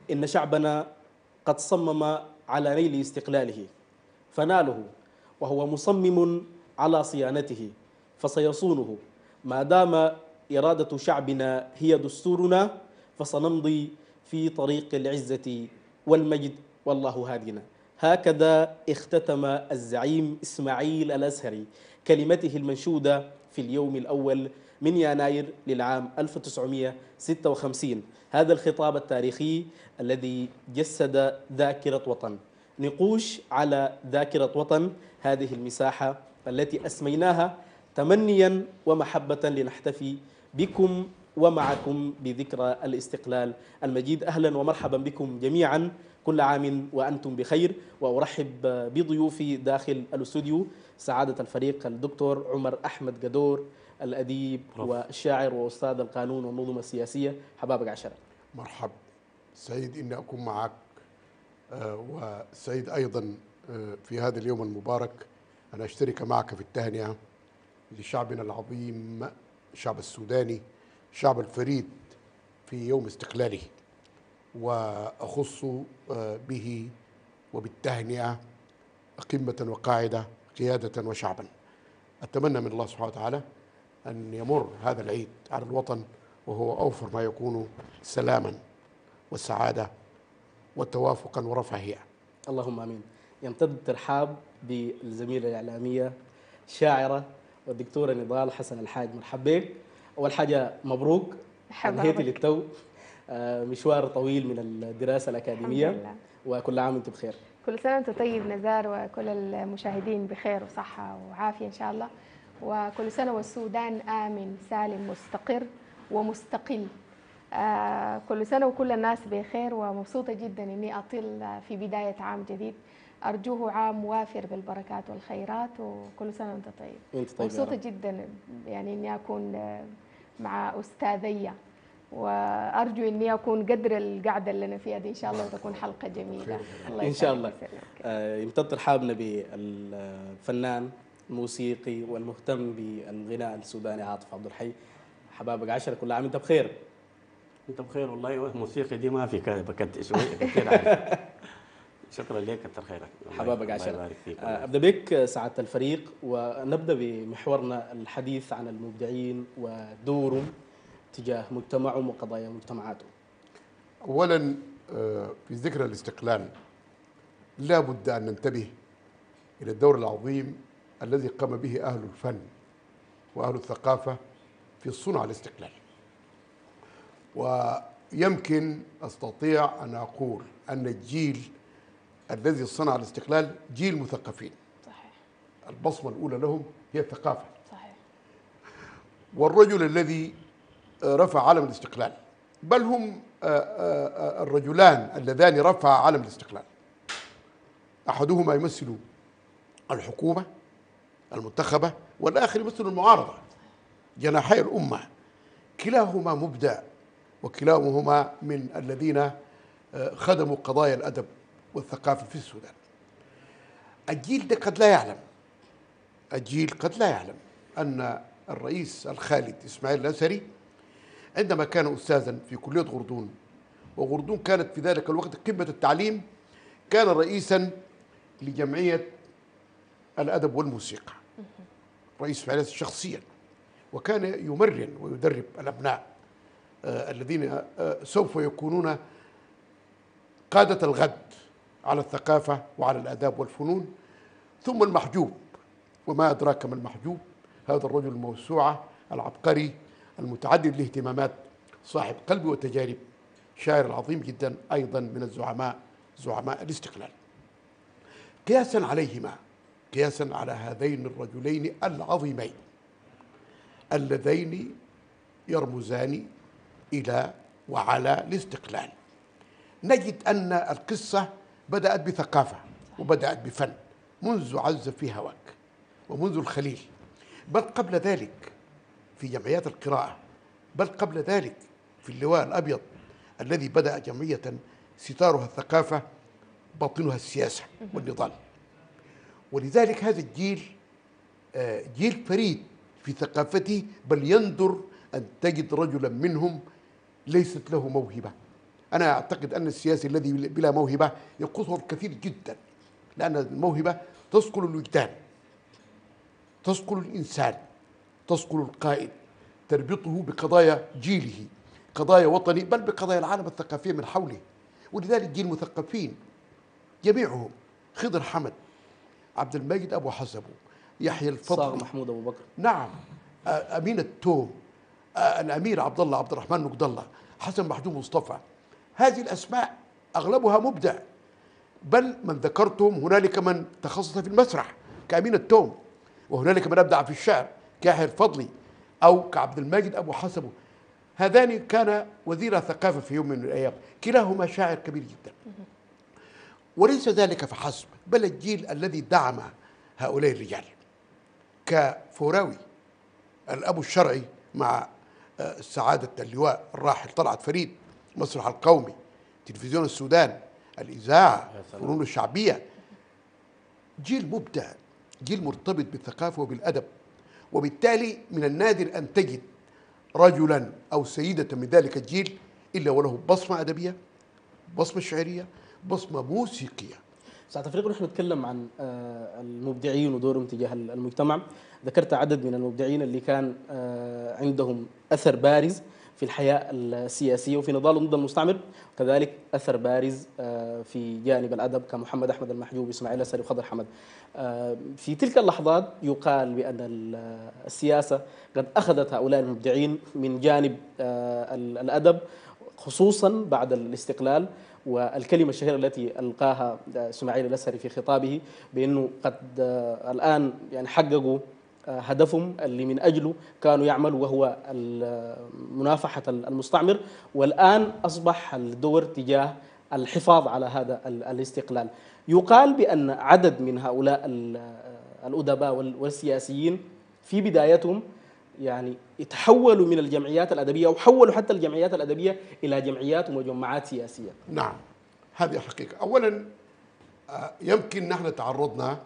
إن شعبنا قد صمم على نيل استقلاله فناله، وهو مصمم على صيانته فسيصونه. ما دام إرادة شعبنا هي دستورنا فسنمضي في طريق العزة والمجد، والله هادينا. هكذا اختتم الزعيم إسماعيل الأزهري كلمته المنشودة في اليوم الأول من يناير للعام 1956، هذا الخطاب التاريخي الذي جسد ذاكرة وطن. نقوش على ذاكرة وطن، هذه المساحة التي أسميناها تمنيا ومحبة لنحتفي بكم ومعكم بذكرى الاستقلال المجيد. أهلا ومرحبا بكم جميعا، كل عام وأنتم بخير. وأرحب بضيوفي داخل الاستوديو، سعادة الفريق الدكتور عمر أحمد قدور، الأديب والشاعر وأستاذ القانون والنظم السياسية. حبابك عشرة. مرحب، سعيد إني أكون معك، وسعيد أيضا في هذا اليوم المبارك أن أشترك معك في التهنئة لشعبنا العظيم، الشعب السوداني، الشعب الفريد في يوم استقلاله، وأخص به وبالتهنئة قمة وقاعدة، قيادة وشعبا. أتمنى من الله سبحانه وتعالى أن يمر هذا العيد على الوطن وهو أوفر ما يكون سلاما وسعادة وتوافقا ورفاهية. اللهم امين. يمتد الترحاب بالزميله الاعلاميه الشاعره والدكتوره نضال حسن الحاج. مرحبا بك. اول حاجه مبروك، انهيتي للتو مشوار طويل من الدراسه الاكاديميه، وكل عام وانت بخير. كل سنه وانت طيب نزار، وكل المشاهدين بخير وصحه وعافيه ان شاء الله، وكل سنه والسودان امن سالم مستقر ومستقل. كل سنة وكل الناس بخير، ومبسوطة جدا إني أطل في بداية عام جديد، أرجوه عام وافر بالبركات والخيرات، وكل سنة وأنت طيب. مبسوطة جدا يعني إني أكون مع أستاذية، وأرجو إني أكون قدر القعدة اللي أنا فيها دي إن شاء الله، وتكون حلقة جميلة إن شاء الله. يمتد ترحابنا بالفنان الموسيقي والمهتم بالغناء السوداني عاطف عبد الحي. حبابك عشرة، كل عام وأنت بخير. انت بخير والله. الموسيقى دي ما في بكت شويه كثير عارف. شكرا لك، كثر خيرك. حبابك عشرة. ابدا بك سعاده الفريق، ونبدا بمحورنا الحديث عن المبدعين ودورهم تجاه مجتمعهم وقضايا مجتمعاتهم. اولا في ذكرى الاستقلال لا بد ان ننتبه الى الدور العظيم الذي قام به اهل الفن واهل الثقافه في صنع الاستقلال. ويمكن أستطيع أن أقول أن الجيل الذي صنع الاستقلال جيل مثقفين. صحيح. البصمة الأولى لهم هي الثقافة. صحيح. والرجل الذي رفع علم الاستقلال، بل هم الرجلان اللذان رفعا علم الاستقلال، أحدهما يمثل الحكومة المنتخبة، والآخر يمثل المعارضة، جناحي الأمة. كلاهما مبدع، وكلاهما من الذين خدموا قضايا الأدب والثقافة في السودان. الجيل ده قد لا يعلم، الجيل قد لا يعلم أن الرئيس الخالد إسماعيل الأزهري عندما كان أستاذا في كلية غردون، وغردون كانت في ذلك الوقت قمة التعليم، كان رئيسا لجمعية الأدب والموسيقى، رئيس إسماعيل شخصيا، وكان يمرن ويدرب الأبناء الذين سوف يكونون قادة الغد على الثقافة وعلى الآداب والفنون. ثم المحجوب، وما أدراك ما المحجوب، هذا الرجل الموسوعة العبقري المتعدد الاهتمامات، صاحب قلب وتجارب، شاعر عظيم جدا، أيضا من زعماء الاستقلال. قياسا عليهما، قياسا على هذين الرجلين العظيمين اللذين يرمزان إلى وعلى الاستقلال، نجد أن القصة بدأت بثقافة وبدأت بفن منذ عز في هواك ومنذ الخليل، بل قبل ذلك في جمعيات القراءة، بل قبل ذلك في اللواء الأبيض الذي بدأ جمعية ستارها الثقافة باطنها السياسة والنضال. ولذلك هذا الجيل جيل فريد في ثقافته، بل يندر أن تجد رجلا منهم ليست له موهبة أنا أعتقد أن السياسي الذي بلا موهبة ينقصه الكثير جدا، لأن الموهبة تصقل الوجدان، تصقل الإنسان، تصقل القائد، تربطه بقضايا جيله، قضايا وطني، بل بقضايا العالم الثقافية من حوله. ولذلك جيل مثقفين جميعهم، خضر حمد، عبد المجيد أبو حسبه، يحيى صاغ الفضل، محمود أبو بكر، نعم، أمين التوم، الأمير عبد الله عبد الرحمن نقد الله، حسن محجوب مصطفى. هذه الأسماء أغلبها مبدع، بل من ذكرتهم هنالك من تخصص في المسرح كأمين التوم، وهنالك من أبدع في الشعر كيحيى الفضلي أو كعبد المجيد أبو حسبه. هذان كان وزير ثقافة في يوم من الأيام، كلاهما شاعر كبير جدا. وليس ذلك فحسب، بل الجيل الذي دعم هؤلاء الرجال كفوراوي الأب الشرعي مع سعادة اللواء الراحل طلعت فريد، مسرح القومي، تلفزيون السودان، الإذاعة، الفنون الشعبية. جيل مبدع، جيل مرتبط بالثقافة وبالأدب. وبالتالي من النادر أن تجد رجلا أو سيدة من ذلك الجيل إلا وله بصمة أدبية، بصمة شعرية، بصمة موسيقية. ساعة تفريق نحن نتكلم عن المبدعين ودورهم تجاه المجتمع. ذكرت عدد من المبدعين اللي كان عندهم أثر بارز في الحياة السياسية وفي نضالهم ضد المستعمر، وكذلك أثر بارز في جانب الأدب كمحمد أحمد المحجوب، إسماعيل أسري، وخضر حمد. في تلك اللحظات يقال بأن السياسة قد أخذت هؤلاء المبدعين من جانب الأدب، خصوصا بعد الاستقلال، والكلمة الشهيرة التي ألقاها إسماعيل الأسري في خطابه بأنه قد الآن يعني حققوا هدفهم اللي من أجله كانوا يعملوا، وهو منافحة المستعمر، والآن أصبح الدور تجاه الحفاظ على هذا الاستقلال. يقال بأن عدد من هؤلاء الأدباء والسياسيين في بدايتهم يعني يتحولوا من الجمعيات الأدبية، وحولوا حتى الجمعيات الأدبية إلى جمعيات ومجمعات سياسية. نعم، هذه حقيقة. أولا يمكن نحن تعرضنا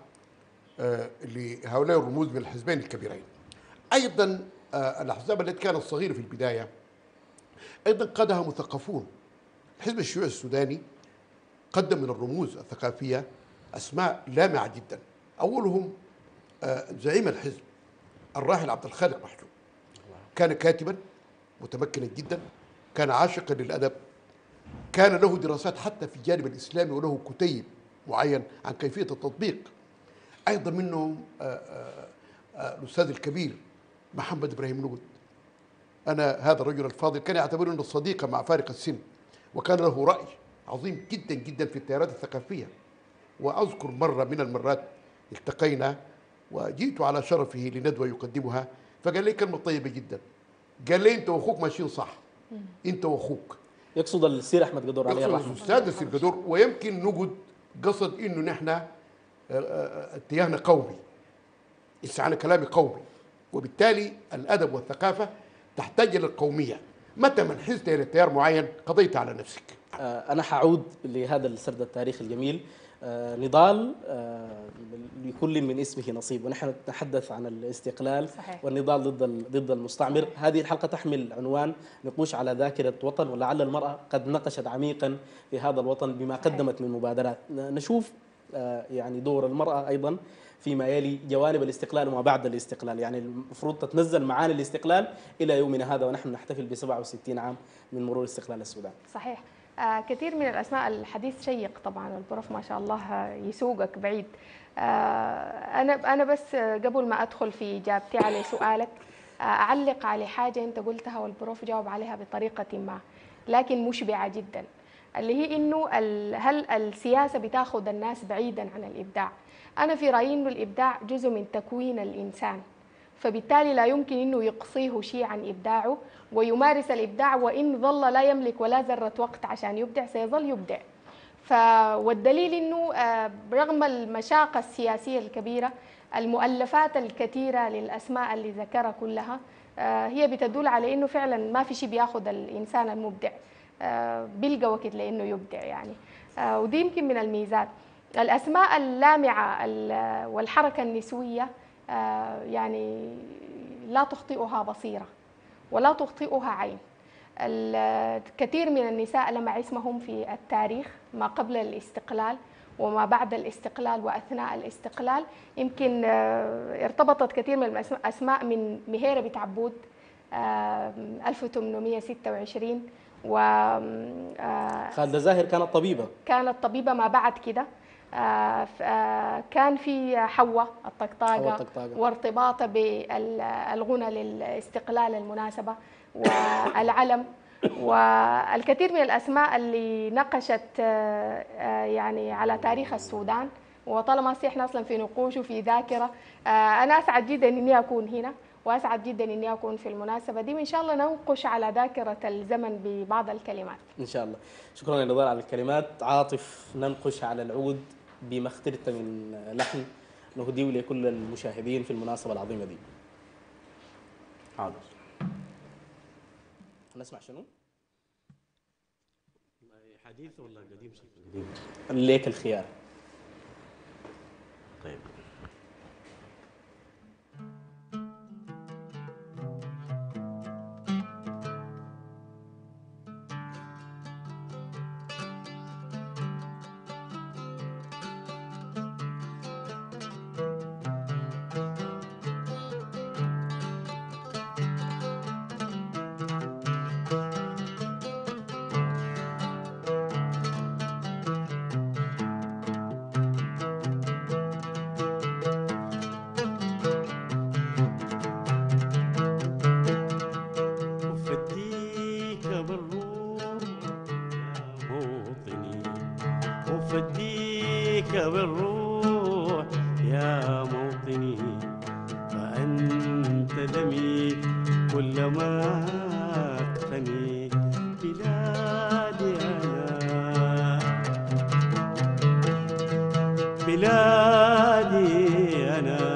لهؤلاء الرموز من الحزبين الكبيرين. أيضا الأحزاب التي كانت صغيرة في البداية أيضا قادها مثقفون. الحزب الشيوعي السوداني قدم من الرموز الثقافية أسماء لامعة جدا، أولهم زعيم الحزب الراحل عبد الخالق محجوب. كان كاتبا متمكنا جدا، كان عاشقا للأدب، كان له دراسات حتى في الجانب الإسلامي، وله كتيب معين عن كيفية التطبيق. أيضا منهم الأستاذ الكبير محمد إبراهيم نقد. أنا هذا الرجل الفاضل كان يعتبرني أنه صديقا مع فارق السن، وكان له رأي عظيم جدا جدا في التيارات الثقافية. وأذكر مرة من المرات التقينا وجئت على شرفه لندوة يقدمها، فقال لي كلمة طيبة جدا، قال لي أنت وأخوك ماشيين صح، أنت وأخوك. يقصد السير أحمد قدور عليه يقصد الرحمة. الأستاذ السير قدور، ويمكن نقد قصد إنه نحن اتجاهنا قومي، استعانة كلامي قومي، وبالتالي الأدب والثقافة تحتاج إلى القومية. متى ما انحزت إلى تيار معين قضيت على نفسك. أنا حأعود لهذا السرد التاريخي الجميل. نضال لكل من اسمه نصيب، ونحن نتحدث عن الاستقلال. صحيح. والنضال ضد المستعمر. صحيح. هذه الحلقة تحمل عنوان نقوش على ذاكرة وطن، ولعل المرأة قد نقشت عميقا في هذا الوطن بما قدمت من مبادرات. نشوف يعني دور المرأة أيضا فيما يلي جوانب الاستقلال وما بعد الاستقلال. يعني المفروض تتنزل معاني الاستقلال إلى يومنا هذا ونحن نحتفل ب 67 عام من مرور استقلال السودان. صحيح. كثير من الأسماء، الحديث شيق طبعا، البروف ما شاء الله يسوقك بعيد. أنا بس قبل ما أدخل في إجابتي على سؤالك أعلق على حاجة أنت قلتها والبروف جاوب عليها بطريقة ما لكن مشبعة جدا، اللي هي إنه هل السياسة بتاخذ الناس بعيدا عن الإبداع؟ أنا في رأيي إنه الإبداع جزء من تكوين الإنسان، فبالتالي لا يمكن إنه يقصيه شيء عن إبداعه ويمارس الإبداع، وإن ظل لا يملك ولا ذرة وقت عشان يبدع سيظل يبدع. والدليل إنه رغم المشاقة السياسية الكبيرة، المؤلفات الكثيرة للأسماء اللي ذكرها كلها هي بتدل على إنه فعلا ما في شيء بياخذ الإنسان المبدع، بيلقى وقت لأنه يبدع يعني. ودي يمكن من الميزات. الأسماء اللامعة والحركة النسوية يعني لا تخطئها بصيرة ولا تخطئها عين. الكثير من النساء لمع اسمهم في التاريخ ما قبل الاستقلال وما بعد الاستقلال وأثناء الاستقلال. يمكن ارتبطت كثير من الأسماء من مهيرة بنت عبود 1826 و خالدة زاهر كانت طبيبة ما بعد كده. كان في حواء الطقطاقة وارتباطها بالغنى للاستقلال المناسبة والعلم، والكثير من الأسماء اللي نقشت يعني على تاريخ السودان. وطالما احنا اصلا في نقوش وفي ذاكرة، أنا أسعد جدا إني أكون هنا، وأسعد جدا إني أكون في المناسبة دي، وإن شاء الله ننقش على ذاكرة الزمن ببعض الكلمات إن شاء الله. شكرا يا نضال على الكلمات. عاطف، ننقش على العود بما اخترت من لحن نهديه لكل المشاهدين في المناسبة العظيمة دي. حاضر. نسمع شنو؟ حديث ولا قديم؟ قديم. ليك الخيار. طيب. أفديك بالروح يا موطني، فأنت دمي كلما أقتني. بلادي أنا، بلادي أنا،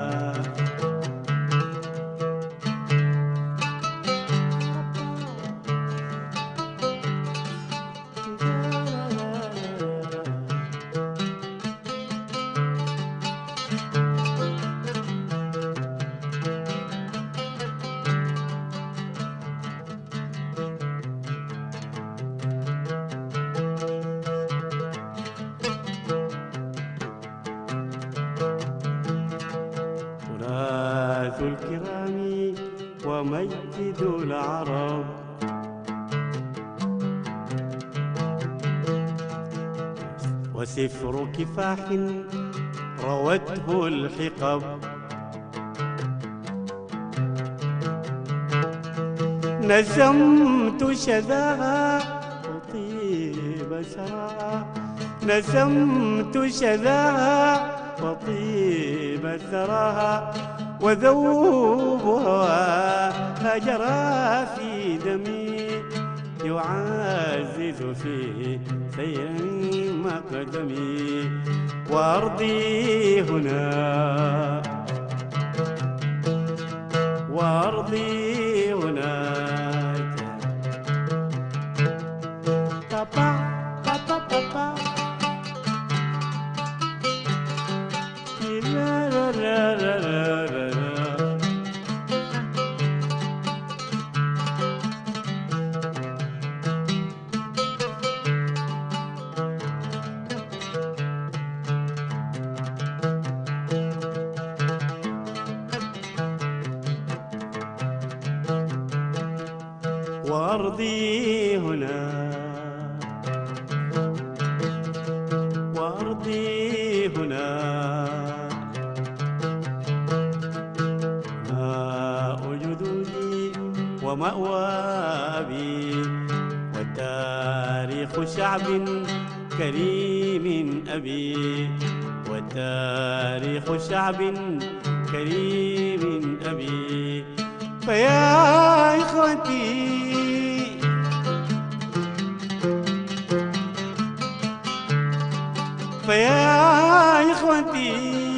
الكرام ومجد العرب، وسفر كفاح روته الحقب. نسمت شذاها وطيب سراها، نسمت شذاها وطيب ثراها، وذوبها جرى في دمي، يعزز في سير مقدمي. وأرضي هنا، وأرضي هناك. بابا بابا بابا لا لا لا لا لا. وأرضي هنا، وأرضي هنا، ماء جدودي ومأوى أبي، وتاريخ شعب كريم أبي، وتاريخ شعب كريم أبي. فيا إخوتي فيا إخوتي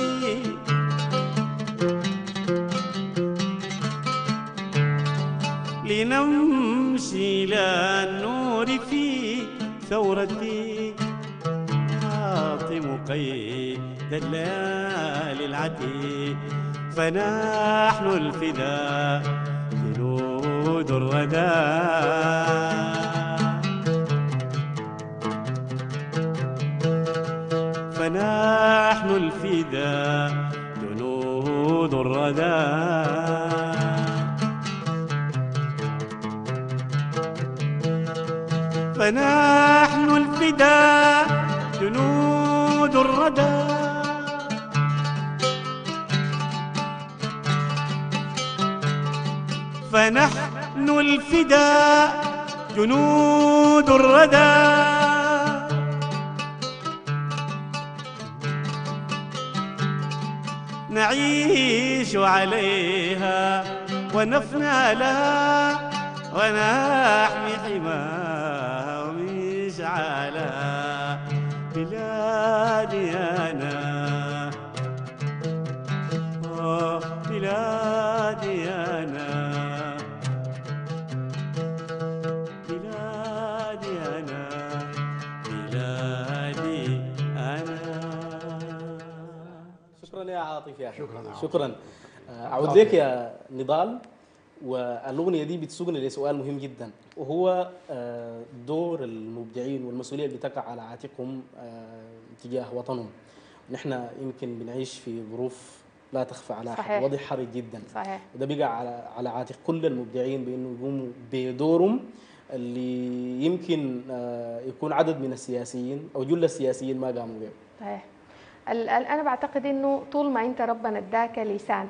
لنمشي إلى النور في ثورتي، ناطم قيد الليالي العتيق. فنحن الفداء جنود جنود الردى فنحن الفداء جنود الردى فنحن الفداء جنود الردى فنحن الفداء جنود الردى نعيش عليها ونفنى لها ونحمي حماها ومشعلها بلادي أنا بلادي أنا بلادي أنا بلادي أنا. شكرا يا عاطف يا أخي. شكراً يا عاطف. شكرا. أعود لك يا نضال، والأغنية دي بتسوقنا لسؤال مهم جدا، وهو دور المبدعين والمسؤولية اللي بتقع على عاتقهم تجاه وطنهم. نحن يمكن بنعيش في ظروف لا تخفى على أحد، صحيح. وضع حرج جدا، صحيح. وده بيقع على عاتق كل المبدعين بأنه يقوموا بدورهم اللي يمكن يكون عدد من السياسيين أو جل السياسيين ما قاموا به. صحيح. أنا بعتقد إنه طول ما أنت ربنا اداك لسان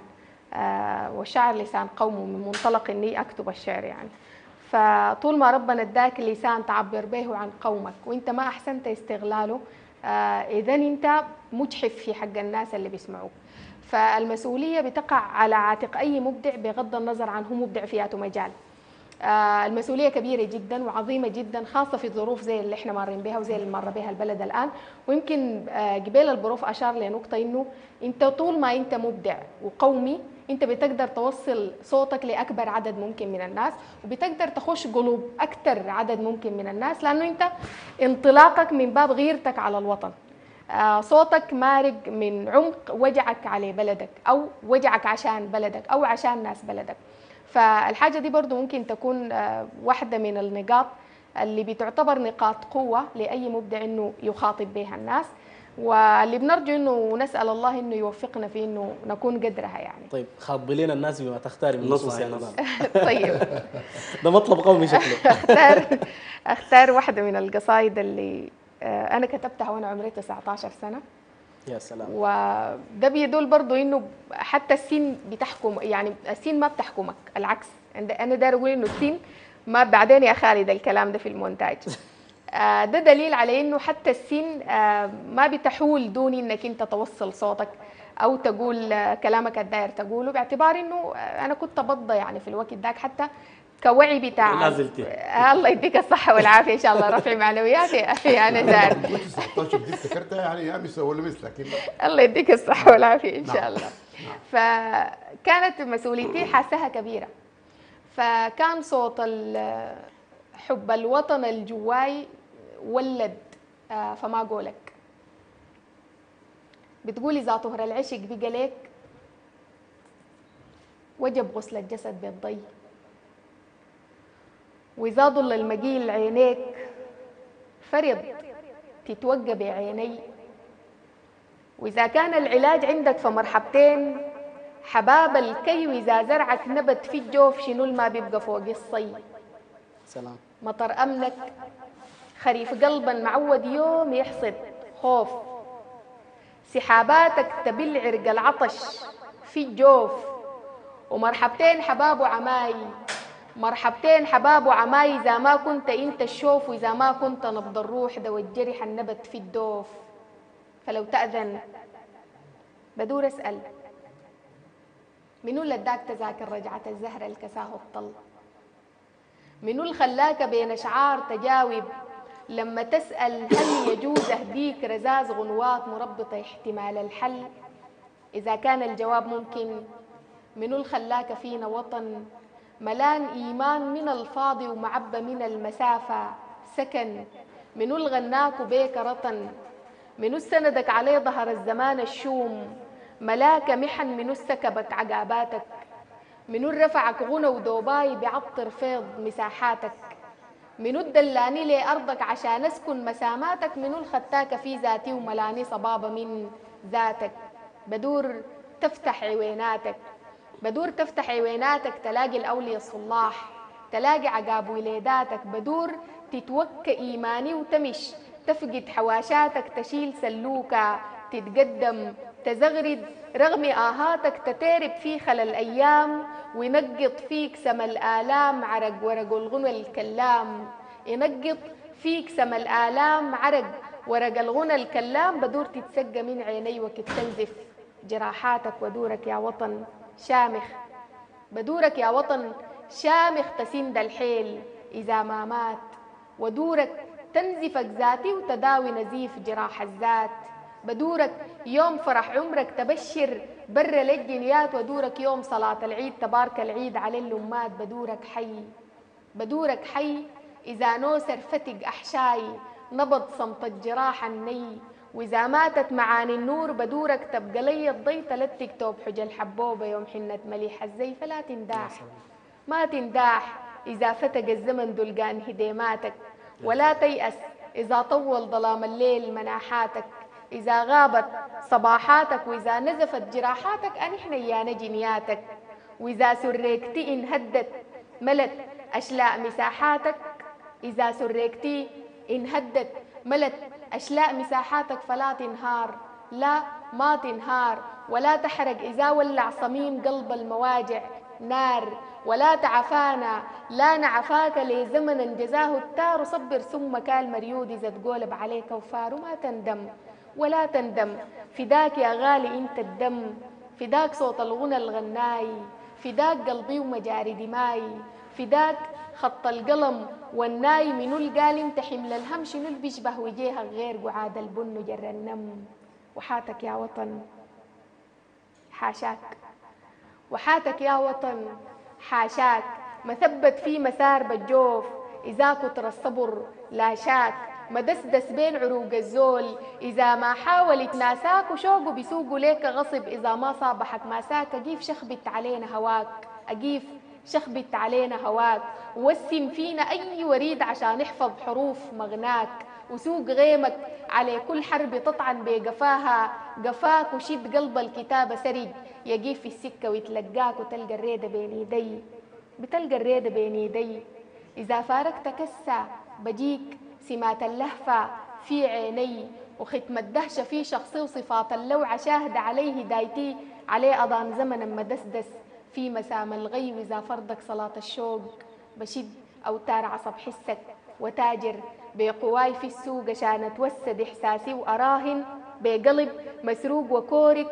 والشعر لسان قومه، من منطلق إني أكتب الشعر يعني، فطول ما ربنا اداك لسان تعبر به عن قومك وأنت ما أحسنت استغلاله، إذن أنت مجحف في حق الناس اللي بيسمعوك. فالمسؤولية بتقع على عاتق أي مبدع بغض النظر عن هو مبدع في أي مجال. المسؤولية كبيرة جدا وعظيمة جدا، خاصة في ظروف زي اللي احنا مارين بها وزي اللي مر بها البلد الآن. ويمكن قبيل البروف أشار لنقطة إنه أنت طول ما أنت مبدع وقومي أنت بتقدر توصل صوتك لأكبر عدد ممكن من الناس، وبتقدر تخش قلوب أكثر عدد ممكن من الناس، لأنه أنت انطلاقك من باب غيرتك على الوطن. صوتك مارق من عمق وجعك على بلدك أو وجعك عشان بلدك أو عشان ناس بلدك. فالحاجة دي برضو ممكن تكون واحدة من النقاط اللي بتعتبر نقاط قوة لأي مبدع إنه يخاطب بها الناس، واللي بنرجو إنه نسأل الله إنه يوفقنا في إنه نكون قدرها يعني. طيب خاطبي لنا الناس بما تختاري من نصوص يا نضال. طيب ده مطلب قومي شكله. أختار واحدة من القصائد اللي أنا كتبتها وأنا عمري 19 سنة. يا سلام. وده بيدل برضو انه حتى السين بتحكم، يعني السين ما بتحكمك، العكس. انا داير اقول انه السين ما، بعدين يا خالد الكلام ده في المونتاج. ده دليل على انه حتى السين ما بتحول دون انك انت توصل صوتك او تقول كلامك الداير تقوله، باعتبار انه انا كنت بضة يعني في الوقت ذاك حتى كوعي بتاع. لا زلتي. الله يديك الصحة والعافية إن شاء الله، رفع معنوياتي يا نزار. كنت 19 دي افتكرتها يعني يا مس ولا مثلك. الله يديك الصحة والعافية إن شاء الله. فكانت مسؤوليتي حاسها كبيرة، فكان صوت حب الوطن الجواي ولد فما قولك. بتقولي إذا طهر العشق بقى لك وجب غسل الجسد بالضي، وإذا ضل المقيل عينيك فرض تتوقى بعيني، وإذا كان العلاج عندك فمرحبتين حباب الكي، وإذا زرعك نبت في الجوف شنو ما بيبقى فوق الصي. سلام. مطر أمنك خريف قلبا معود يوم يحصد خوف، سحاباتك تبل عرق العطش في الجوف، ومرحبتين حباب وعماي، مرحبتين حباب وعماي، إذا ما كنت أنت الشوف، وإذا ما كنت نبض الروح ده والجرح النبت في الدوف. فلو تأذن بدور أسأل منو اللي اداك تذاكر رجعة الزهرة الكساه الطل؟ منو اللي خلاك بين أشعار تجاوب لما تسأل هل يجوز أهديك رزاز غنوات مربطة احتمال الحل؟ إذا كان الجواب ممكن منو اللي خلاك فينا وطن ملان إيمان من الفاضي ومعبى من المسافة سكن؟ منو اللي غناك بيك رطن؟ منو سندك عليه ظهر الزمان الشوم ملاك محن؟ منو سكبك عقاباتك؟ منو رفعك غنى ودوباي بعطر فيض مساحاتك؟ منو الدلاني لأرضك عشان أسكن مساماتك؟ منو الختاك في ذاتي وملاني صبابة من ذاتك؟ بدور تفتح عويناتك، بدور تفتح عويناتك تلاقي الأولياء الصلاح، تلاقي عقاب وليداتك. بدور تتوكى إيماني وتمش، تفقد حواشاتك تشيل سلوكة، تتقدم تزغرد رغم آهاتك، تتارب في خلال الأيام وينقط فيك سما الآلام عرق ورق الغنى الكلام، ينقط فيك سما الآلام عرق ورق الغنى الكلام. بدور تتسقى من عيني وكت تنزف جراحاتك، ودورك يا وطن شامخ، بدورك يا وطن شامخ تسند الحيل إذا ما مات، ودورك تنزفك ذاتي وتداوي نزيف جراح الذات. بدورك يوم فرح عمرك تبشر برا للجنيات، ودورك يوم صلاة العيد تبارك العيد على الأمات. بدورك حي، بدورك حي إذا نوسر فتق أحشاي نبض صمت الجراح الني، وإذا ماتت معاني النور بدورك تبقى لي الضي تلتك توب حج الحبوبة يوم حنة مليح الزي. فلا تنداح، ما تنداح إذا فتق الزمن دلقان هديماتك، ولا تيأس إذا طول ظلام الليل مناحاتك، إذا غابت صباحاتك وإذا نزفت جراحاتك أنحن يا جنياتك، وإذا سريكتي إن هدت ملت أشلاء مساحاتك، إذا سريكتي إن هدت ملت أشلاء مساحاتك فلا تنهار، لا ما تنهار، ولا تحرق إذا ولع صميم قلب المواجع نار، ولا تعفانا لا نعفاك لزمنا جزاه التار، صبر ثم كال مريود إذا تقولب عليك وفار. وما تندم ولا تندم، فداك يا غالي انت الدم، فداك صوت الغنى الغناي، فداك قلبي ومجاري دماي، فداك خط القلم والناي. منو القال انت حمل الهم؟ شنو اللي بيشبه وجيهك غير قعاد البن جر النم؟ وحاتك يا وطن حاشاك، وحاتك يا وطن حاشاك، مثبت في مسار بالجوف إذا كتر الصبر لا شاك، مدسدس بين عروق الزول إذا ما حاول يتناساك، وشوقه بيسوقه ليك غصب إذا ما صابحك ماساك. أجيف شخبت علينا هواك، أجيف شخبت علينا هواك، ووسم فينا أي وريد عشان نحفظ حروف مغناك، وسوق غيمك على كل حرب تطعن بقفاها قفاك، وشد قلب الكتابة سرج يجي في السكة ويتلقاك، وتلقى الريدة بين يدي، بتلقى الريدة بين يدي. إذا فارقت كسا بجيك سمات اللهفة في عيني، وختم الدهشة في شخصي، وصفات اللوعة شاهد عليه دايتي عليه أضان زمنا مدسدس في مسام الغي. وإذا فرضك صلاة الشوق بشد أوتار عصب حسك، وتاجر بقواي في السوق عشان اتوسد إحساسي، وأراهن بقلب مسروق وكورك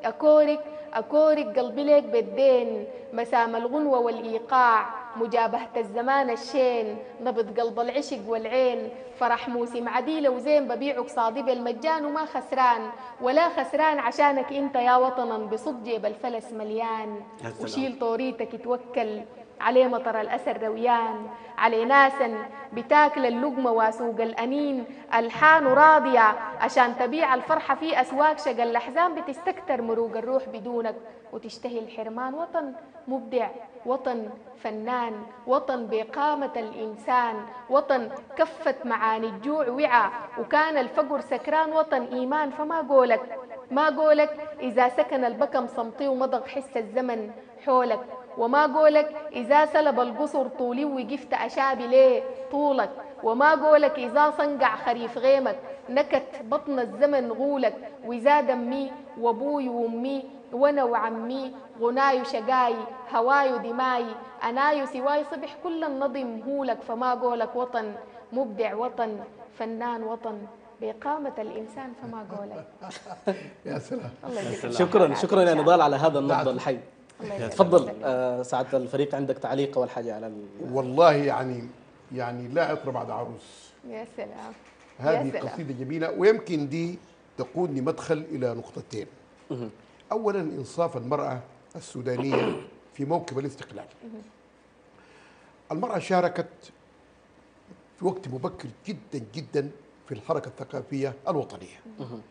أكورك قلبي ليك بالدين، مسام الغنوة والإيقاع مجابهة الزمان الشين، نبض قلب العشق والعين، فرح موسم عديلة وزين ببيعك صادب المجان، وما خسران ولا خسران عشانك انت يا وطنا، بصد جيب الفلس مليان، وشيل طوريتك توكل عليه مطر الأسر رويان، علي ناسا بتاكل اللقمة واسوق الأنين، ألحان راضية عشان تبيع الفرحة في أسواق، شق الأحزان بتستكتر مروق الروح بدونك وتشتهي الحرمان. وطن مبدع، وطن فنان، وطن بقامة الإنسان، وطن كفت معاني الجوع وعى وكان الفقر سكران، وطن إيمان. فما قولك ما قولك إذا سكن البكم صمتي ومضغ حس الزمن حولك، وما قولك إذا سلب القصر طولي وقفت أشابي ليه طولك، وما قولك إذا صنقع خريف غيمك نكت بطن الزمن غولك، وإذا دمي وأبوي وأمي وأنا وعمي غناي شقاي هواي دماي أناي سواي صبح كل النظم هولك. فما قولك وطن مبدع، وطن فنان، وطن بإقامة الإنسان. فما قولك. يا سلام. الله يجزيك شكرا يا نضال على هذا النبض نعم. الحي. الله يجزيك. تفضل سعادة الفريق، عندك تعليق أول حاجة على والله يعني لا عطر بعد عروس. يا سلام. هذه يا سلام. قصيدة جميلة، ويمكن دي تقودني مدخل إلى نقطتين. أولا إنصاف المرأة السودانية في موكب الاستقلال. المرأة شاركت في وقت مبكر جدا جدا في الحركة الثقافية الوطنية،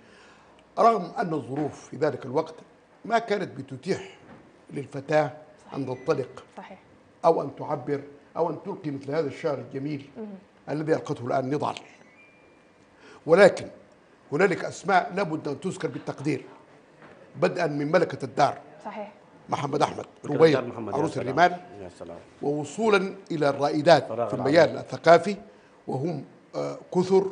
رغم أن الظروف في ذلك الوقت ما كانت بتتيح للفتاة أن تنطلق صحيح. أو أن تعبر أو أن تلقي مثل هذا الشعر الجميل الذي ألقته الآن نضال. ولكن هنالك أسماء لابد أن تذكر بالتقدير، بدءا من ملكة الدار صحيح. محمد أحمد رويض عروس الرمال، ووصولا إلى الرائدات في المجال الثقافي وهم كثر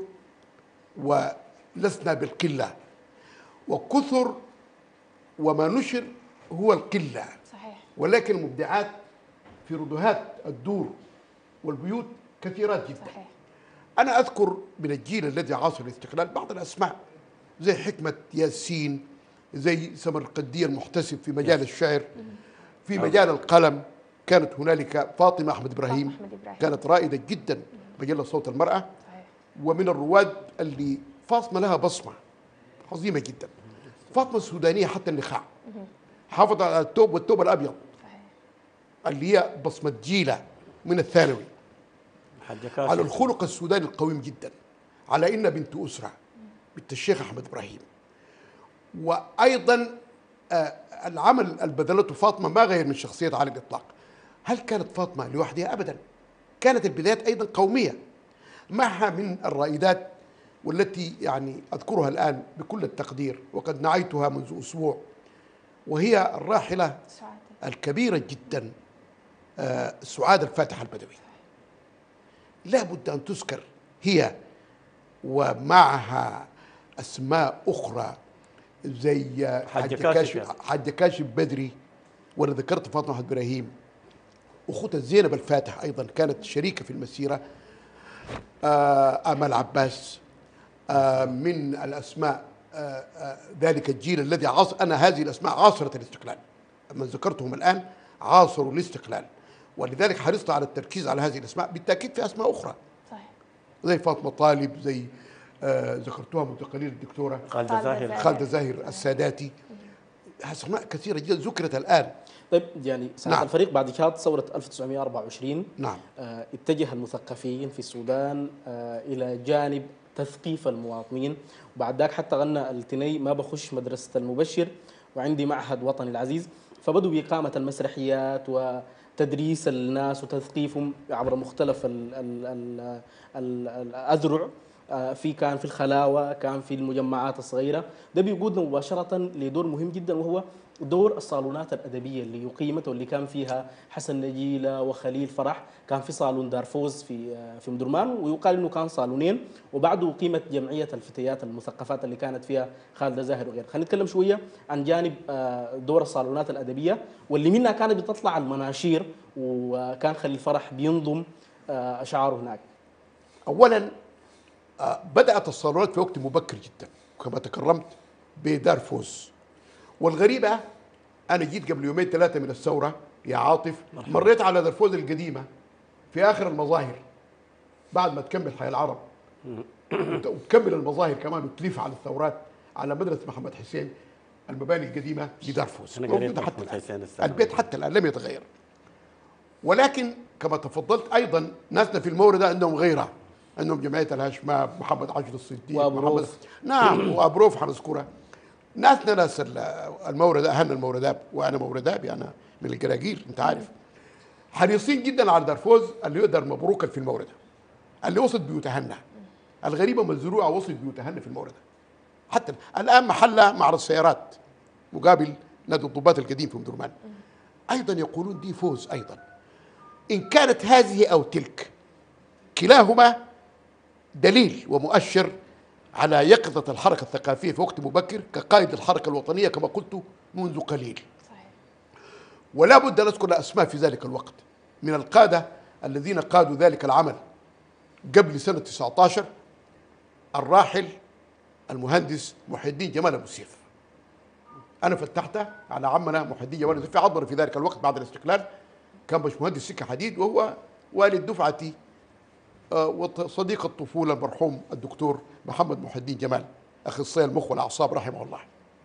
ولسنا بالقلة، وكثر وما نشر هو القلة. صحيح. ولكن المبدعات في ردهات الدور والبيوت كثيرات جدا. صحيح. أنا أذكر من الجيل الذي عاصر الاستقلال بعض الأسماء زي حكمة ياسين، زي سمرقندية المحتسب في مجال الشعر، في مجال القلم كانت هنالك فاطمة أحمد إبراهيم كانت رائدة جدا مجلة صوت المرأة. صحيح. ومن الرواد اللي فاطمة لها بصمة عظيمة جدا. فاطمة السودانية حتى النخاع حافظت على الثوب والثوب الأبيض. صحيح. اللي هي بصمة جيلة من الثانوي، على الخلق السوداني القويم جدا، على إن بنت أسرة بنت الشيخ أحمد إبراهيم. وأيضا العمل اللي بذلته فاطمة ما غير من شخصيتها على الإطلاق. هل كانت فاطمة لوحدها؟ أبدا، كانت البدايات أيضا قومية معها من الرائدات، والتي يعني أذكرها الآن بكل التقدير وقد نعيتها منذ أسبوع، وهي الراحلة الكبيرة جدا سعاد الفاتح البدوي. لا بد أن تذكر هي، ومعها أسماء أخرى زي حاج كاشف بدري، وأنا ذكرت فاطمة أحمد إبراهيم، أختها زينب الفاتح أيضا كانت شريكة في المسيرة، آمال عباس، من الأسماء ذلك الجيل الذي أنا هذه الأسماء عاصرت الاستقلال، من ذكرتهم الآن عاصروا الاستقلال، ولذلك حرصت على التركيز على هذه الأسماء. بالتأكيد في أسماء أخرى صحيح، زي فاطمة طالب، زي ذكرتوها منذ قليل الدكتورة خالدة زاهر الساداتي. أسماء كثيرة جدا ذكرت الآن. طيب يعني نعم. الفريق بعد كده ثورة 1924 نعم. اتجه المثقفين في السودان إلى جانب تثقيف المواطنين، وبعد ذاك حتى غنى التني ما بخش مدرسة المبشر وعندي معهد وطني العزيز، فبدوا بإقامة المسرحيات وتدريس الناس وتثقيفهم عبر مختلف الأذرع. كان في الخلاوة، كان في المجمعات الصغيرة. ده بيقودنا مباشرة لدور مهم جدا، وهو دور الصالونات الأدبية اللي أقيمت واللي كان فيها حسن نجيلة وخليل فرح. كان في صالون دارفوز في مدرمان، ويقال إنه كان صالونين، وبعده أقيمت جمعية الفتيات المثقفات اللي كانت فيها خالدة زاهر وغيرها. خلينا نتكلم شوية عن جانب دور الصالونات الأدبية، واللي منها كانت بتطلع المناشير، وكان خليل فرح بينظم أشعاره هناك. أولا بدأت الصالونات في وقت مبكر جدا كما تكرمت بدارفوز. والغريبة أنا جيت قبل يومين ثلاثة من الثورة يا عاطف، مريت على دارفوز القديمة في آخر المظاهر بعد ما تكمل حي العرب وتكمل المظاهر كمان وتلف على الثورات على مدرسة محمد حسين. المباني القديمة لدارفوز موجودة حتى الآن، البيت حتى الآن لم يتغير. ولكن كما تفضلت أيضا ناسنا في المورد عندهم غيرة، عندهم جمعية الهشماب، محمد عاشور الصديق، وابروف. نعم وابروف حنذكرها. ناسنا ناس المورد، اهلنا المورداب، وانا موردابي، انا من القراقيل انت عارف، حريصين جدا على دارفوز اللي يقدر مبروكا في المورده، اللي وصلت بيوتهنا الغريبه مزروعه، وصلت بيوتهنا في المورده. حتى الان محلها معرض سيارات مقابل نادي الضباط القديم في مدرمان. ايضا يقولون دي فوز ايضا، ان كانت هذه او تلك كلاهما دليل ومؤشر على يقظة الحركة الثقافية في وقت مبكر كقائد الحركة الوطنية كما قلت منذ قليل. صحيح. ولا بد أن نذكر أسماء في ذلك الوقت من القادة الذين قادوا ذلك العمل قبل سنة 19، الراحل المهندس محي الدين جمال أبو سيف. أنا فتحت على عمنا محي الدين جمال أبو سيف، عضنا في ذلك الوقت بعد الاستقلال، كان باشمهندس سكة حديد، وهو والد دفعتي وصديق الطفولة المرحوم الدكتور محمد محي الدين جمال أخصائي المخ والأعصاب رحمه الله.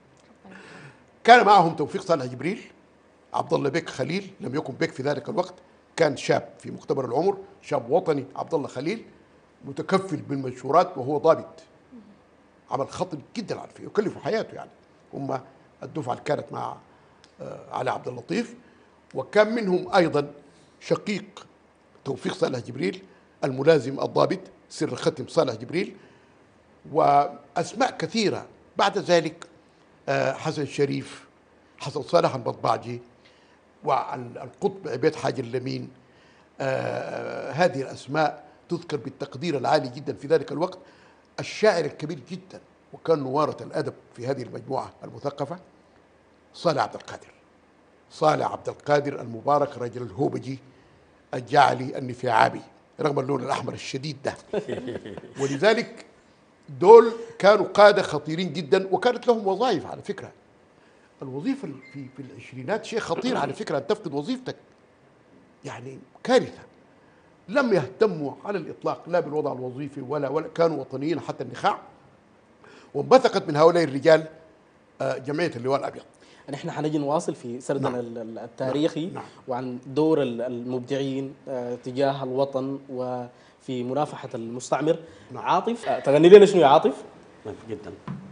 كان معهم توفيق صالح جبريل، عبد الله بيك خليل، لم يكن بيك في ذلك الوقت، كان شاب في مقتبل العمر، شاب وطني عبد الله خليل، متكفل بالمنشورات وهو ضابط، عمل خطير جدا على فيه يكلف حياته يعني. هم الدفعة اللي كانت مع علي عبد اللطيف، وكان منهم أيضا شقيق توفيق صالح جبريل الملازم الضابط سر ختم صالح جبريل، وأسماء كثيرة. بعد ذلك حسن شريف، حسن صالح البضباجي، والقطب عبيد حاج اللمين. هذه الأسماء تذكر بالتقدير العالي جدا في ذلك الوقت. الشاعر الكبير جدا وكان نوارة الأدب في هذه المجموعة المثقفة صالح عبد القادر. صالح عبد القادر المبارك، رجل الهوبجي الجعلي النفيعابي رغم اللون الأحمر الشديد ده. ولذلك دول كانوا قادة خطيرين جدا، وكانت لهم وظائف على فكرة. الوظيفة في العشرينات شيء خطير على فكرة، أن تفقد وظيفتك يعني كارثة. لم يهتموا على الإطلاق لا بالوضع الوظيفي ولا كانوا وطنيين حتى النخاع. وانبثقت من هؤلاء الرجال جمعية اللواء الأبيض. نحن حنجي نواصل في سردنا التاريخي وعن دور المبدعين تجاه الوطن وفي منافحة المستعمر. عاطف، تغني لنا شنو يا عاطف؟ جدا.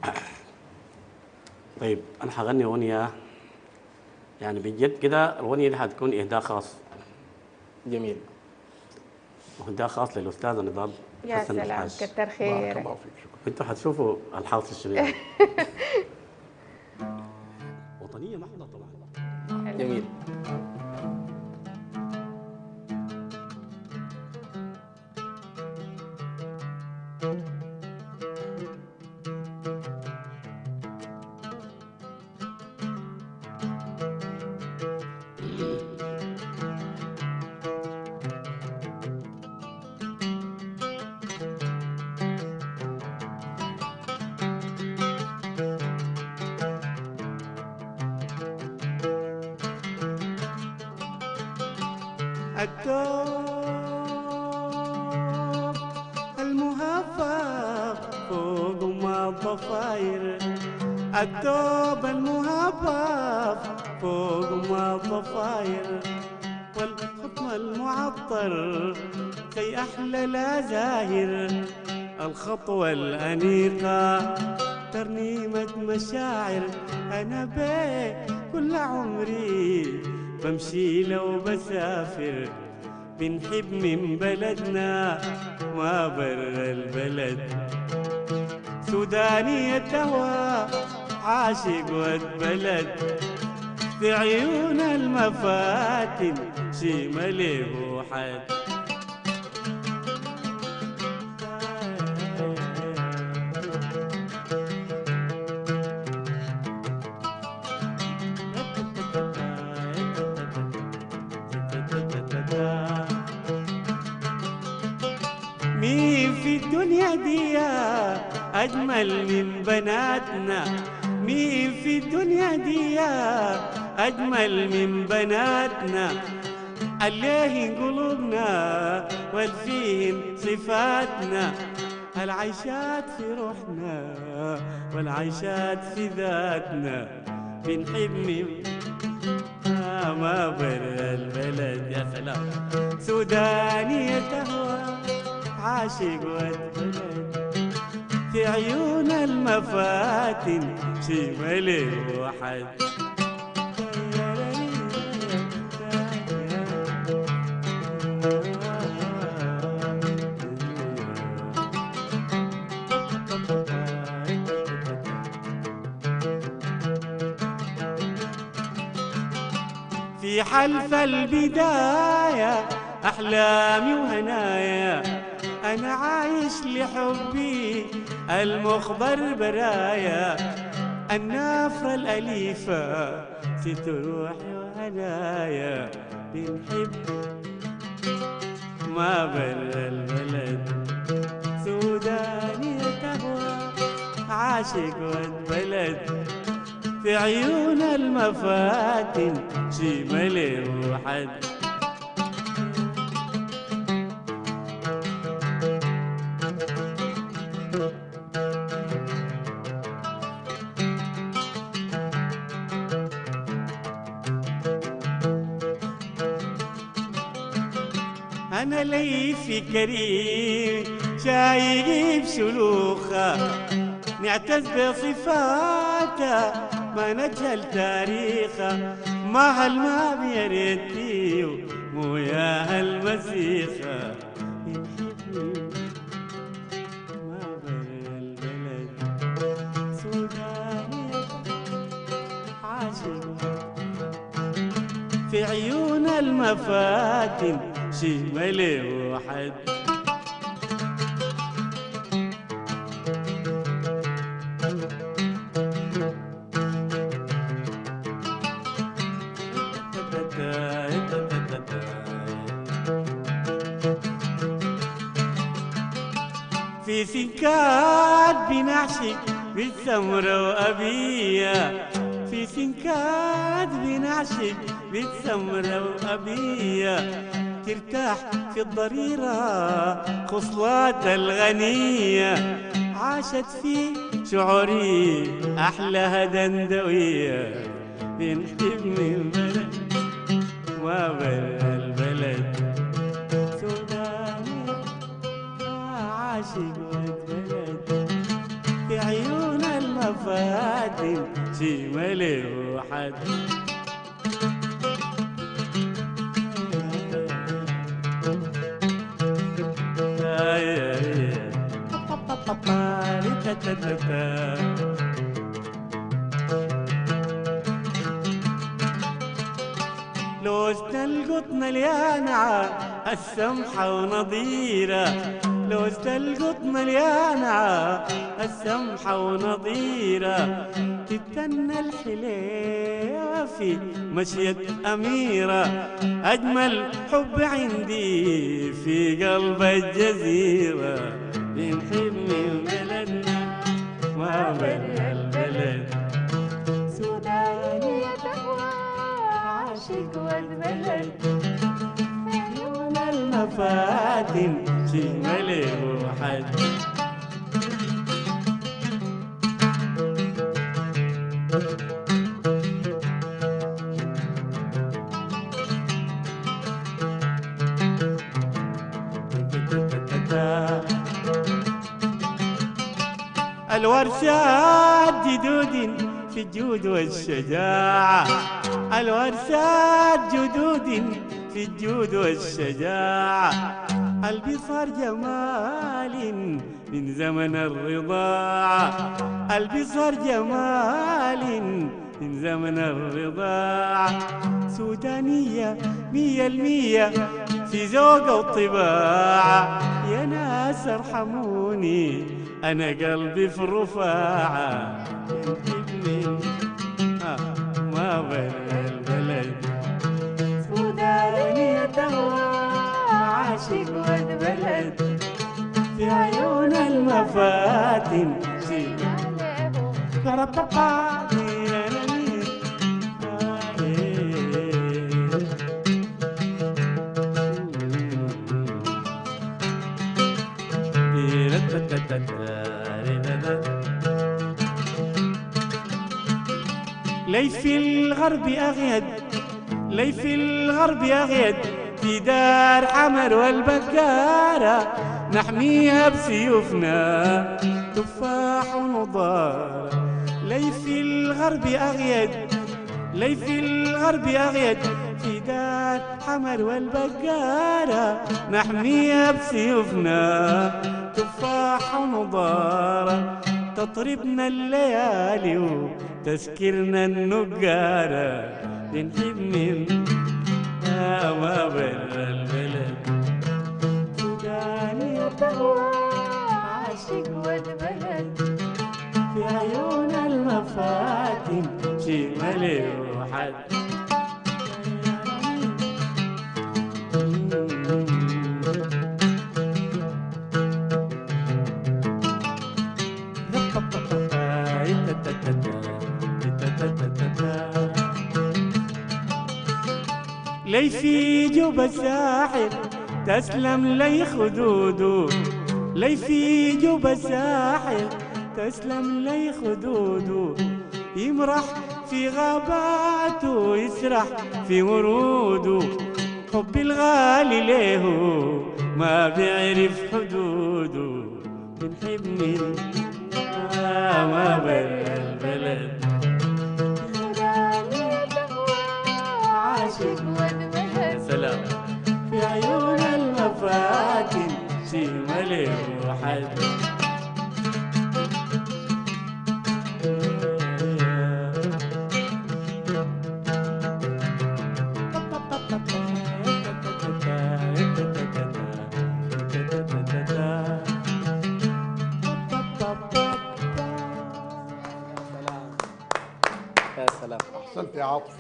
طيب أنا حغني أغنية يعني بجد كده. الأغنية دي حتكون إهداء خاص. جميل. إهداء خاص للأستاذ نضال يا حسن سلام، الحاج. كتر خير. الله فيك، شكرا. انتوا حتشوفوا الحاصل شنو. وطنية محضة طبعا. جميل. الدوب المهفف فوق ما الضفاير، الدوب المهفف فوق ما الضفاير، والخطم المعطر كي أحلى لا زاهر، الخطوة الأنيقة ترنيمة مشاعر. أنا بيه كل عمري بمشي لو بسافر، بنحب من بلدنا ما برا البلد، سوداني التهوى عاشق والبلد، في عيون المفاتن شي مليه حد. مين في الدنيا دي أجمل من بناتنا؟ مين في الدنيا دي أجمل من بناتنا؟ عليهن قلوبنا والفيهن صفاتنا، العيشات في روحنا والعيشات في ذاتنا، بنحب من ما برا البلد. يا سلام، سوداني تهوى عاشق والبلد، في عيون المفاتن شي مليه وحد. في حلف البداية أحلامي وهنايا، أنا عايش لحبي المخضر برايا، النافرة الأليفة ست روحي وهنايا، بنحب ما برا البلد، سوداني تهوى عاشق والبلد، في عيون المفاتن شي مليه وحد. أنا لي في كريم شايب شلوخة، نعتز بصفاته ما نجهل تاريخه، ما هل بيريتي مو يا هالمسيخة يحبني ما بين البلد سوداني عاشق في عيون المفاتن شي ملي وحد في سنكات بنعشق بالسمرة وأبية في سنكات بنعشق بالسمرة وأبية ترتاح في الضريرة خصلات الغنية عاشت في شعوري أحلى دندوية بنحبني البلد ما بين البلد سوداني عاشق والبلد في عيون المفاتن شي ملي وحد لوزة القط مليانة السمحة ونظيرة لوزة القط مليانة السمحة ونظيرة تتنى الحليوة في مشية أميرة أجمل حب عندي في قلب الجزيرة بنحبني بلدنا ما بين البلد سوداني تهوى عاشق والبلد عيون المفاتن شي ملي وحد الورشات جدود في الجود والشجاعة الورشات جدود في الجود والشجاعة البصار جمال من زمن الرضاعة البصار جمال من زمن الرضاعة سودانية 100% في ذوق وطباعة يا ناس ارحموني أنا قلبي في الرفاعة يمكنني ما بين البلد سوداني تهوى عاشق والبلد في عيون المفاتن شي لي في الغرب أغيد لي في الغرب أغيد في دار حمر والبقارة نحميها بسيوفنا تفاح ونضارة لي في الغرب أغيد لي في الغرب أغيد في دار حمر والبقارة نحميها بسيوفنا تفاح ونضارة تطربنا الليالي وتسكرنا النقارة بنحب ما بين البلد سوداني تهوى عاشق والبلد في عيون المفاتن شي ملي وحد لي في جوب الساحل تسلم لي خدوده لي في جوب الساحل تسلم لي خدوده يمرح في غاباته يسرح في وروده حبي الغالي له ما بيعرف حدوده بنحبني ما بين البلد سوداني تهوى عاشق يا سلام في عيون المفاتن سيما لروحك يا سلام. احسنت يا عاطف.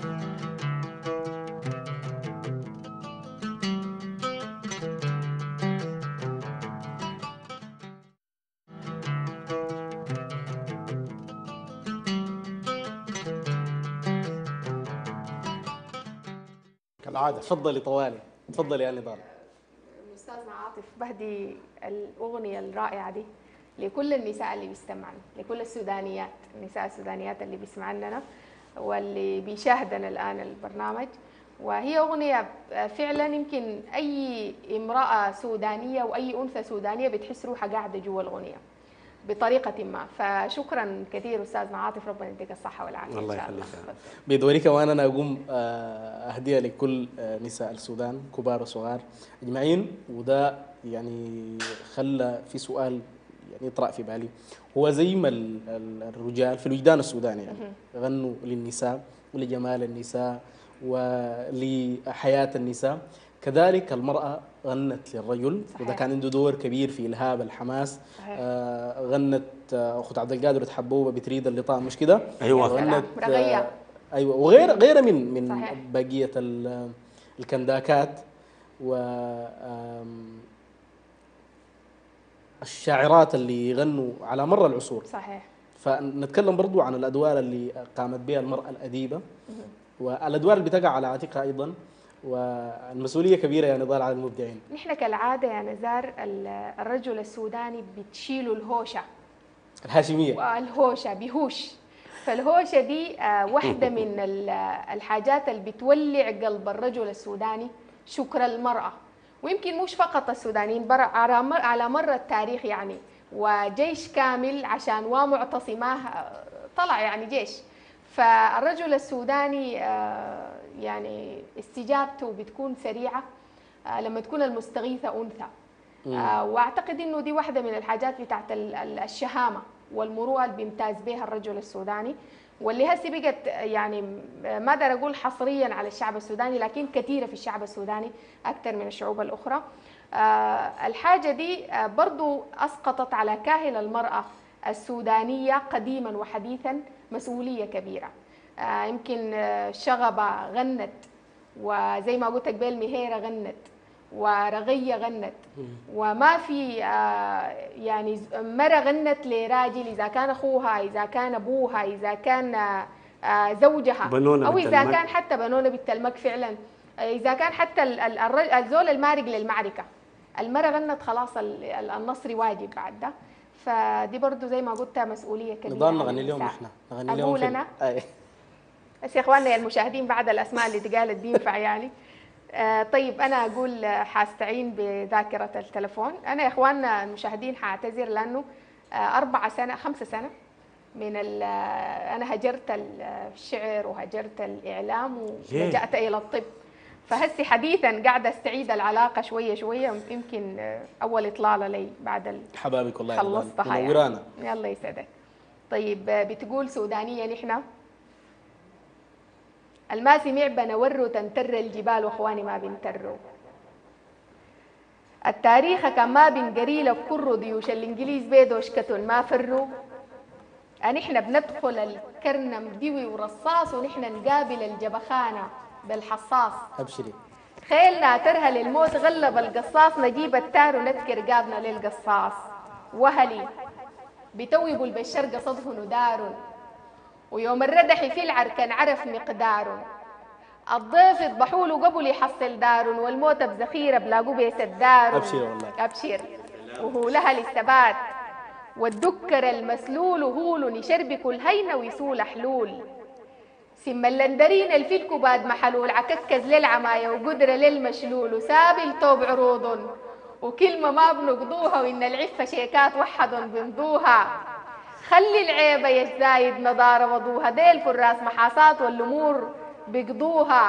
كالعاده. تفضلي طوالي، تفضلي يا نضال. أستاذنا عاطف بهدي الأغنية الرائعة دي لكل النساء اللي بيستمعن، لكل السودانيات، النساء السودانيات اللي بيسمعننا واللي بيشاهدنا الآن البرنامج. وهي أغنية فعلا يمكن أي امرأة سودانية وأي أنثى سودانية بتحس روحها قاعدة جوا الأغنية بطريقة ما. فشكرا كثير أستاذنا عاطف، ربنا يديك الصحة والعافية. الله إن شاء الله. يخليك. بدوري كمان أنا أقوم أهديها لكل نساء السودان كبار وصغار أجمعين. وده يعني خلى في سؤال يعني يطرأ في بالي، هو زي ما الرجال في الوجدان السوداني يعني غنوا للنساء ولجمال النساء ولحياة النساء، كذلك المرأة غنت للرجل. صحيح. وده كان عنده دور كبير في إلهاب الحماس. غنت أخت عبد القادر حبوبة بتريد اللقاء، مش كده؟ ايوه غنت رغية. ايوه، وغيرها من صحيح. بقيه الكنداكات و الشاعرات اللي يغنوا على مر العصور. صحيح. فنتكلم برضو عن الادوار اللي قامت بها المراه الاديبه والادوار اللي بتقع على عاتقها ايضا، والمسؤوليه كبيره يا نضال على المبدعين. نحن كالعادة يا نزار الرجل السوداني بتشيله الهوشة، الهاشميه. والهوشة بيهوش. فالهوشة دي واحدة من الحاجات اللي بتولع قلب الرجل السوداني، شكر المرأة. ويمكن مش فقط السودانيين، على مر التاريخ يعني، وجيش كامل عشان ومعتصماه طلع يعني جيش. فالرجل السوداني يعني استجابته بتكون سريعة لما تكون المستغيثة أنثى. واعتقد انه دي واحده من الحاجات بتاعت الشهامه والمروءه اللي بيمتاز بها الرجل السوداني، واللي هسه بقت يعني ما اقدر اقول حصريا على الشعب السوداني، لكن كثيره في الشعب السوداني اكثر من الشعوب الاخرى. الحاجه دي برضو اسقطت على كاهل المراه السودانيه قديما وحديثا مسؤوليه كبيره. يمكن شغبه غنت، وزي ما قلت قبل مهيره غنت، ورغية غنت، وما في يعني مرة غنت لراجل، إذا كان أخوها، إذا كان أبوها، إذا كان زوجها، أو إذا كان حتى بنونة بنت المك فعلا، إذا كان حتى الزول المارق للمعركة، المرة غنت خلاص النصر واجب بعد ده. فدي برضو زي ما قلت مسؤولية كبيرة. نضال نغني اليوم نحن، نغني اليوم أقول أنا بس يا إخواننا المشاهدين بعد الأسماء اللي تقالت دي ينفع يعني. طيب أنا أقول حاستعين بذاكرة التلفون. أنا يا إخواننا المشاهدين حاعتذر لأنه 5 سنة من أنا هجرت الشعر وهجرت الإعلام ولجأت إلى الطب، فهسي حديثا قاعدة استعيد العلاقة شوية شوية. يمكن أول إطلالة لي بعد حبابك والله خلصتها يعني. يلا يسعدك. طيب بتقول سودانية نحن: الماسي معبنا وروا تنتر الجبال واخواني ما بنتروا. التاريخ كان ما بنقري لك كروا ضيوش الانجليز بيدو شكتون ما فروا. نحن بندخل الكرنم ديوي ورصاص، ونحن نقابل الجبخانة بالحصاص. ابشري. خيلنا ترها للموت غلب القصاص، نجيب التار ونذكر قابنا للقصاص. وهلي بتوبوا البشر قصده ندار، ويوم الردح في العركن عرف مقدار. الضيف يذبحوا له قبل يحصل دار، والموت بذخيره بلاقوا بيس الدار. ابشر والله ابشر. وهو لها للثبات، والدكر المسلول وهول نشربك الهين ويسول حلول. سم اللندرين الفيلكو بعد محلول، عككز للعمايه وقدره للمشلول، وسابل توب عروض وكلمه ما بنقضوها، وان العفه شيكات وحد بنضوها. خلي العيبه يا زايد نضاره وضوها، ديل في الراس محاصات والامور بيقضوها.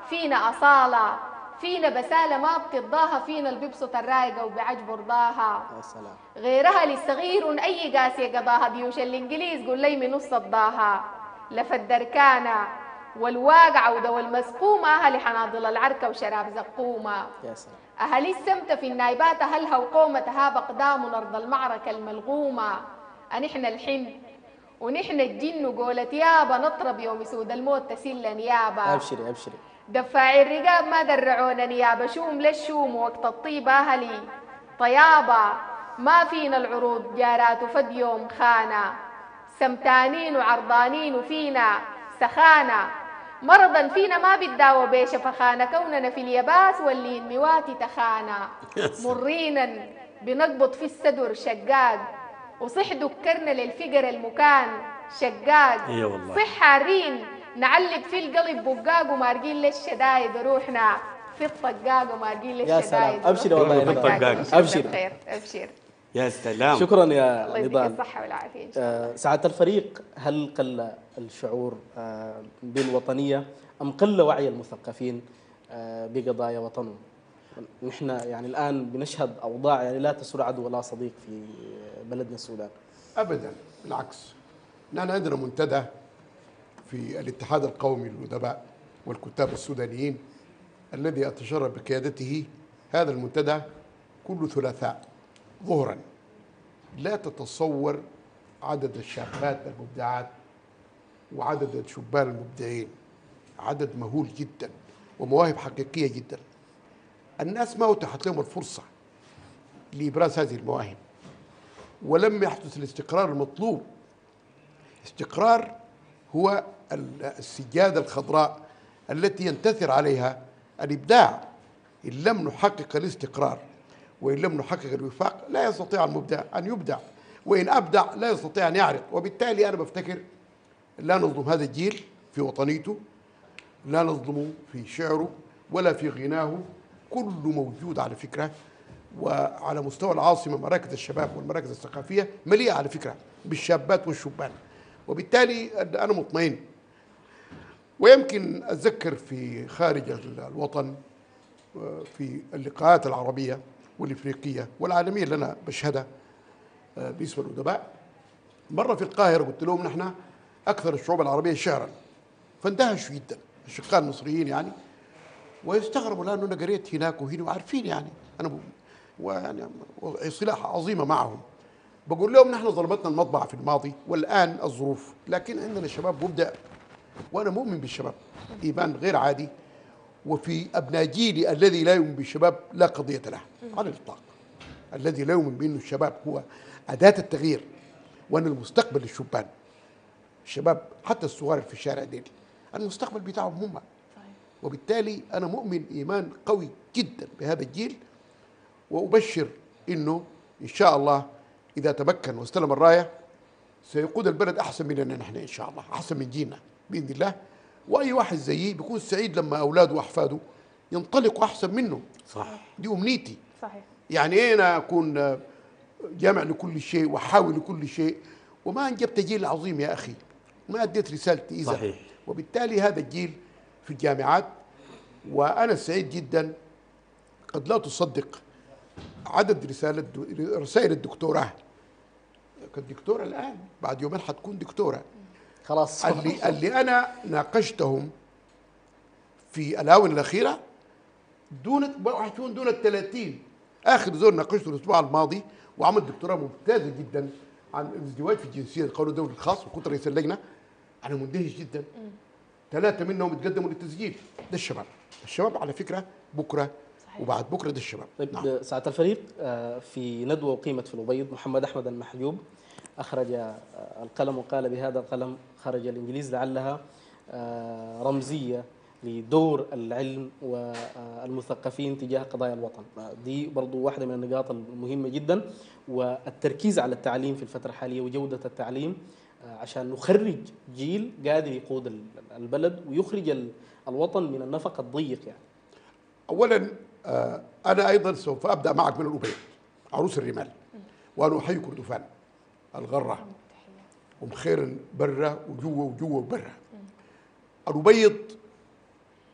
فينا أصالة، فينا بسالة ما بترضاها، فينا اللي بيبسط الرايقة وبيعجب رضاها. يا سلام. غيرها للصغير أي قاسية قضاها، ديوش الإنجليز قول لي من نص صداها. لفت دركانة والواقعة ودو المسقومة، أهلي حناضل العركة وشراب زقومة. يا سلام. أهلي السمت في النايبات أهلها وقومتها بقدام أرض المعركة الملغومة. أنحن الحن ونحن الجن وقولت يابا نطرب يوم سود الموت تسل نيابا. أبشري أبشري. دفاعي الرقاب ما درعونا نيابة، شوم للشوم وقت الطيب أهلي طيابة. ما فينا العروض جارات وفد يوم خانة، سمتانين وعرضانين وفينا سخانة. مرضا فينا ما بتداوى بيش فخانة، كوننا في اليباس واللي مواتي تخانة. مرينا بنقبض في السدر شقاق، وصح دكرنا للفقر المكان شقاق. اي والله. صح حارين نعلق في القلب بقاق، ومارقين للشدايد روحنا في الطقاق، ومارقين يا للشدايد. سلام. أبشري والله يا في نضال. الطقاق. أبشري. خير أبشر. يا سلام. شكرا يا الله يديك نضال. الصحة والعافية إن شاء الله. سعادة الفريق، هل قل الشعور بالوطنية أم قل وعي المثقفين بقضايا وطنهم؟ نحن يعني الآن بنشهد أوضاع يعني لا تسر عدو ولا صديق في بلدنا السودان. ابدا، بالعكس. نحن عندنا منتدى في الاتحاد القومي للأدباء والكتاب السودانيين الذي أتشرف بقيادته. هذا المنتدى كل ثلاثاء ظهرا. لا تتصور عدد الشابات المبدعات وعدد الشبان المبدعين، عدد مهول جدا ومواهب حقيقية جدا. الناس ما أتاحت لهم الفرصة لإبراز هذه المواهب، ولم يحدث الاستقرار المطلوب. استقرار هو السجادة الخضراء التي ينتثر عليها الإبداع. إن لم نحقق الاستقرار وإن لم نحقق الوفاق لا يستطيع المبدع أن يبدع، وإن أبدع لا يستطيع أن يعرض. وبالتالي أنا بفتكر لا نظلم هذا الجيل في وطنيته، لا نظلمه في شعره ولا في غناه، كله موجود على فكرة. وعلى مستوى العاصمة مراكز الشباب والمراكز الثقافية مليئة على فكرة بالشابات والشبان، وبالتالي أنا مطمئن. ويمكن أتذكر في خارج الوطن في اللقاءات العربية والإفريقية والعالمية اللي أنا بشهدها باسم الأدباء، مرة في القاهرة قلت لهم نحن أكثر الشعوب العربية شعرا، فاندهشوا جدا الشقاء المصريين يعني، ويستغربوا لأنه أنا قريت هناك وهنا وعارفين يعني أنا ويعني صلة عظيمة معهم. بقول لهم نحن ظلمتنا المطبعة في الماضي والآن الظروف، لكن عندنا شباب مبدع، وأنا مؤمن بالشباب إيمان غير عادي. وفي أبناء جيلي الذي لا يؤمن بالشباب لا قضية له على الإطلاق. الذي لا يؤمن بأن الشباب هو أداة التغيير وأن المستقبل للشبان. الشباب حتى الصغار في الشارع ديل المستقبل بتاعهم هم. وبالتالي أنا مؤمن إيمان قوي جدا بهذا الجيل، وأبشر أنه إن شاء الله إذا تمكن واستلم الراية سيقود البلد أحسن مننا نحن إن شاء الله، أحسن من جيلنا بإذن الله. وأي واحد زيي بيكون سعيد لما أولاده وأحفاده ينطلقوا أحسن منه. صح. دي أمنيتي. صحيح. يعني إيه أنا أكون جامع لكل شيء وحاول لكل شيء وما أنجبت جيل عظيم يا أخي، ما أديت رسالتي إذا. صحيح. وبالتالي هذا الجيل في الجامعات، وأنا سعيد جدا. قد لا تصدق عدد رسائل الدكتوراه. كنت دكتورة الآن، بعد يومين حتكون دكتورة. خلاص. اللي أنا ناقشتهم في الآونة الأخيرة دون 30. آخر زول ناقشته الأسبوع الماضي وعمل دكتوراه ممتازة جدا عن الازدواج في الجنسية القانون الدولي الخاص، وكنت رئيس اللجنة. أنا مندهش جدا. 3 منهم تقدموا للتسجيل. ده الشباب على فكرة بكرة وبعد بكرة ده الشباب. طيب نعم. ساعة الفريق، في ندوة أقيمت في الأبيض محمد أحمد المحجوب أخرج القلم وقال بهذا القلم خرج الإنجليز لعلها رمزية لدور العلم والمثقفين تجاه قضايا الوطن. دي برضو واحدة من النقاط المهمة جدا، والتركيز على التعليم في الفترة الحالية وجودة التعليم عشان نخرج جيل قادر يقود البلد ويخرج الوطن من النفق الضيق. يعني أولا أنا أيضا سوف أبدأ معك من الأبيض عروس الرمال، وأنا أحيي كردفان الغرة ومخير برا وجوا وبرا. الأبيض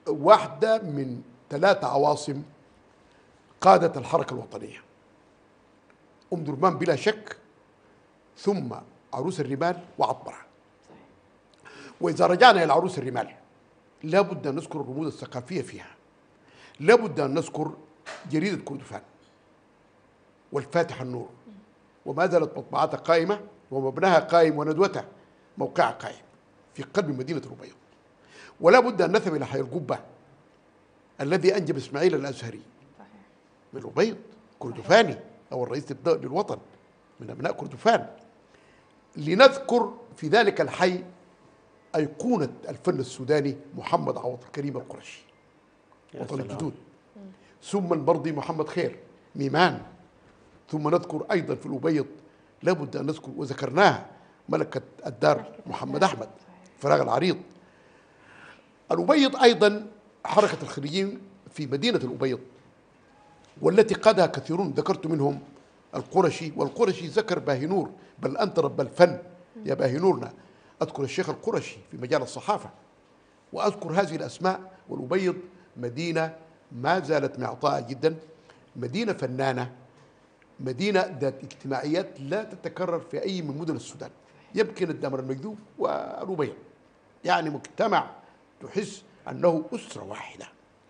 واحدة من 3 عواصم قادت الحركة الوطنية. أم درمان بلا شك، ثم عروس الرمال وعطبرة. وإذا رجعنا إلى عروس الرمال لابد أن نذكر الرموز الثقافية فيها، لابد أن نذكر جريدة كردفان والفاتح النور، وما زالت مطبعاتها قائمة ومبناها قائم وندوتها موقعها قائم في قلب مدينة الأبيض. ولا بد أن نذهب إلى حي القبة الذي أنجب إسماعيل الأزهري من الأبيض، كردفاني أو الرئيس للوطن من أبناء كردفان، لنذكر في ذلك الحي أيقونة الفن السوداني محمد عوض الكريم القرشي وطن الجدود، ثم المرضي محمد خير ميمان، ثم نذكر أيضا في الأبيض لابد أن نذكر وذكرناها ملكة الدار محمد أحمد فراغ العريض. الأبيض أيضا حركة الخريجين في مدينة الأبيض والتي قادها كثيرون ذكرت منهم القرشي، والقرشي ذكر باهنور بل أنت رب الفن يا باهنورنا. أذكر الشيخ القرشي في مجال الصحافة، وأذكر هذه الأسماء. والأبيض مدينة ما زالت معطاءة جدا، مدينة فنانة، مدينة ذات اجتماعيات لا تتكرر في أي من مدن السودان، يمكن الدمر المكذوب والأبيض، يعني مجتمع تحس أنه أسرة واحدة.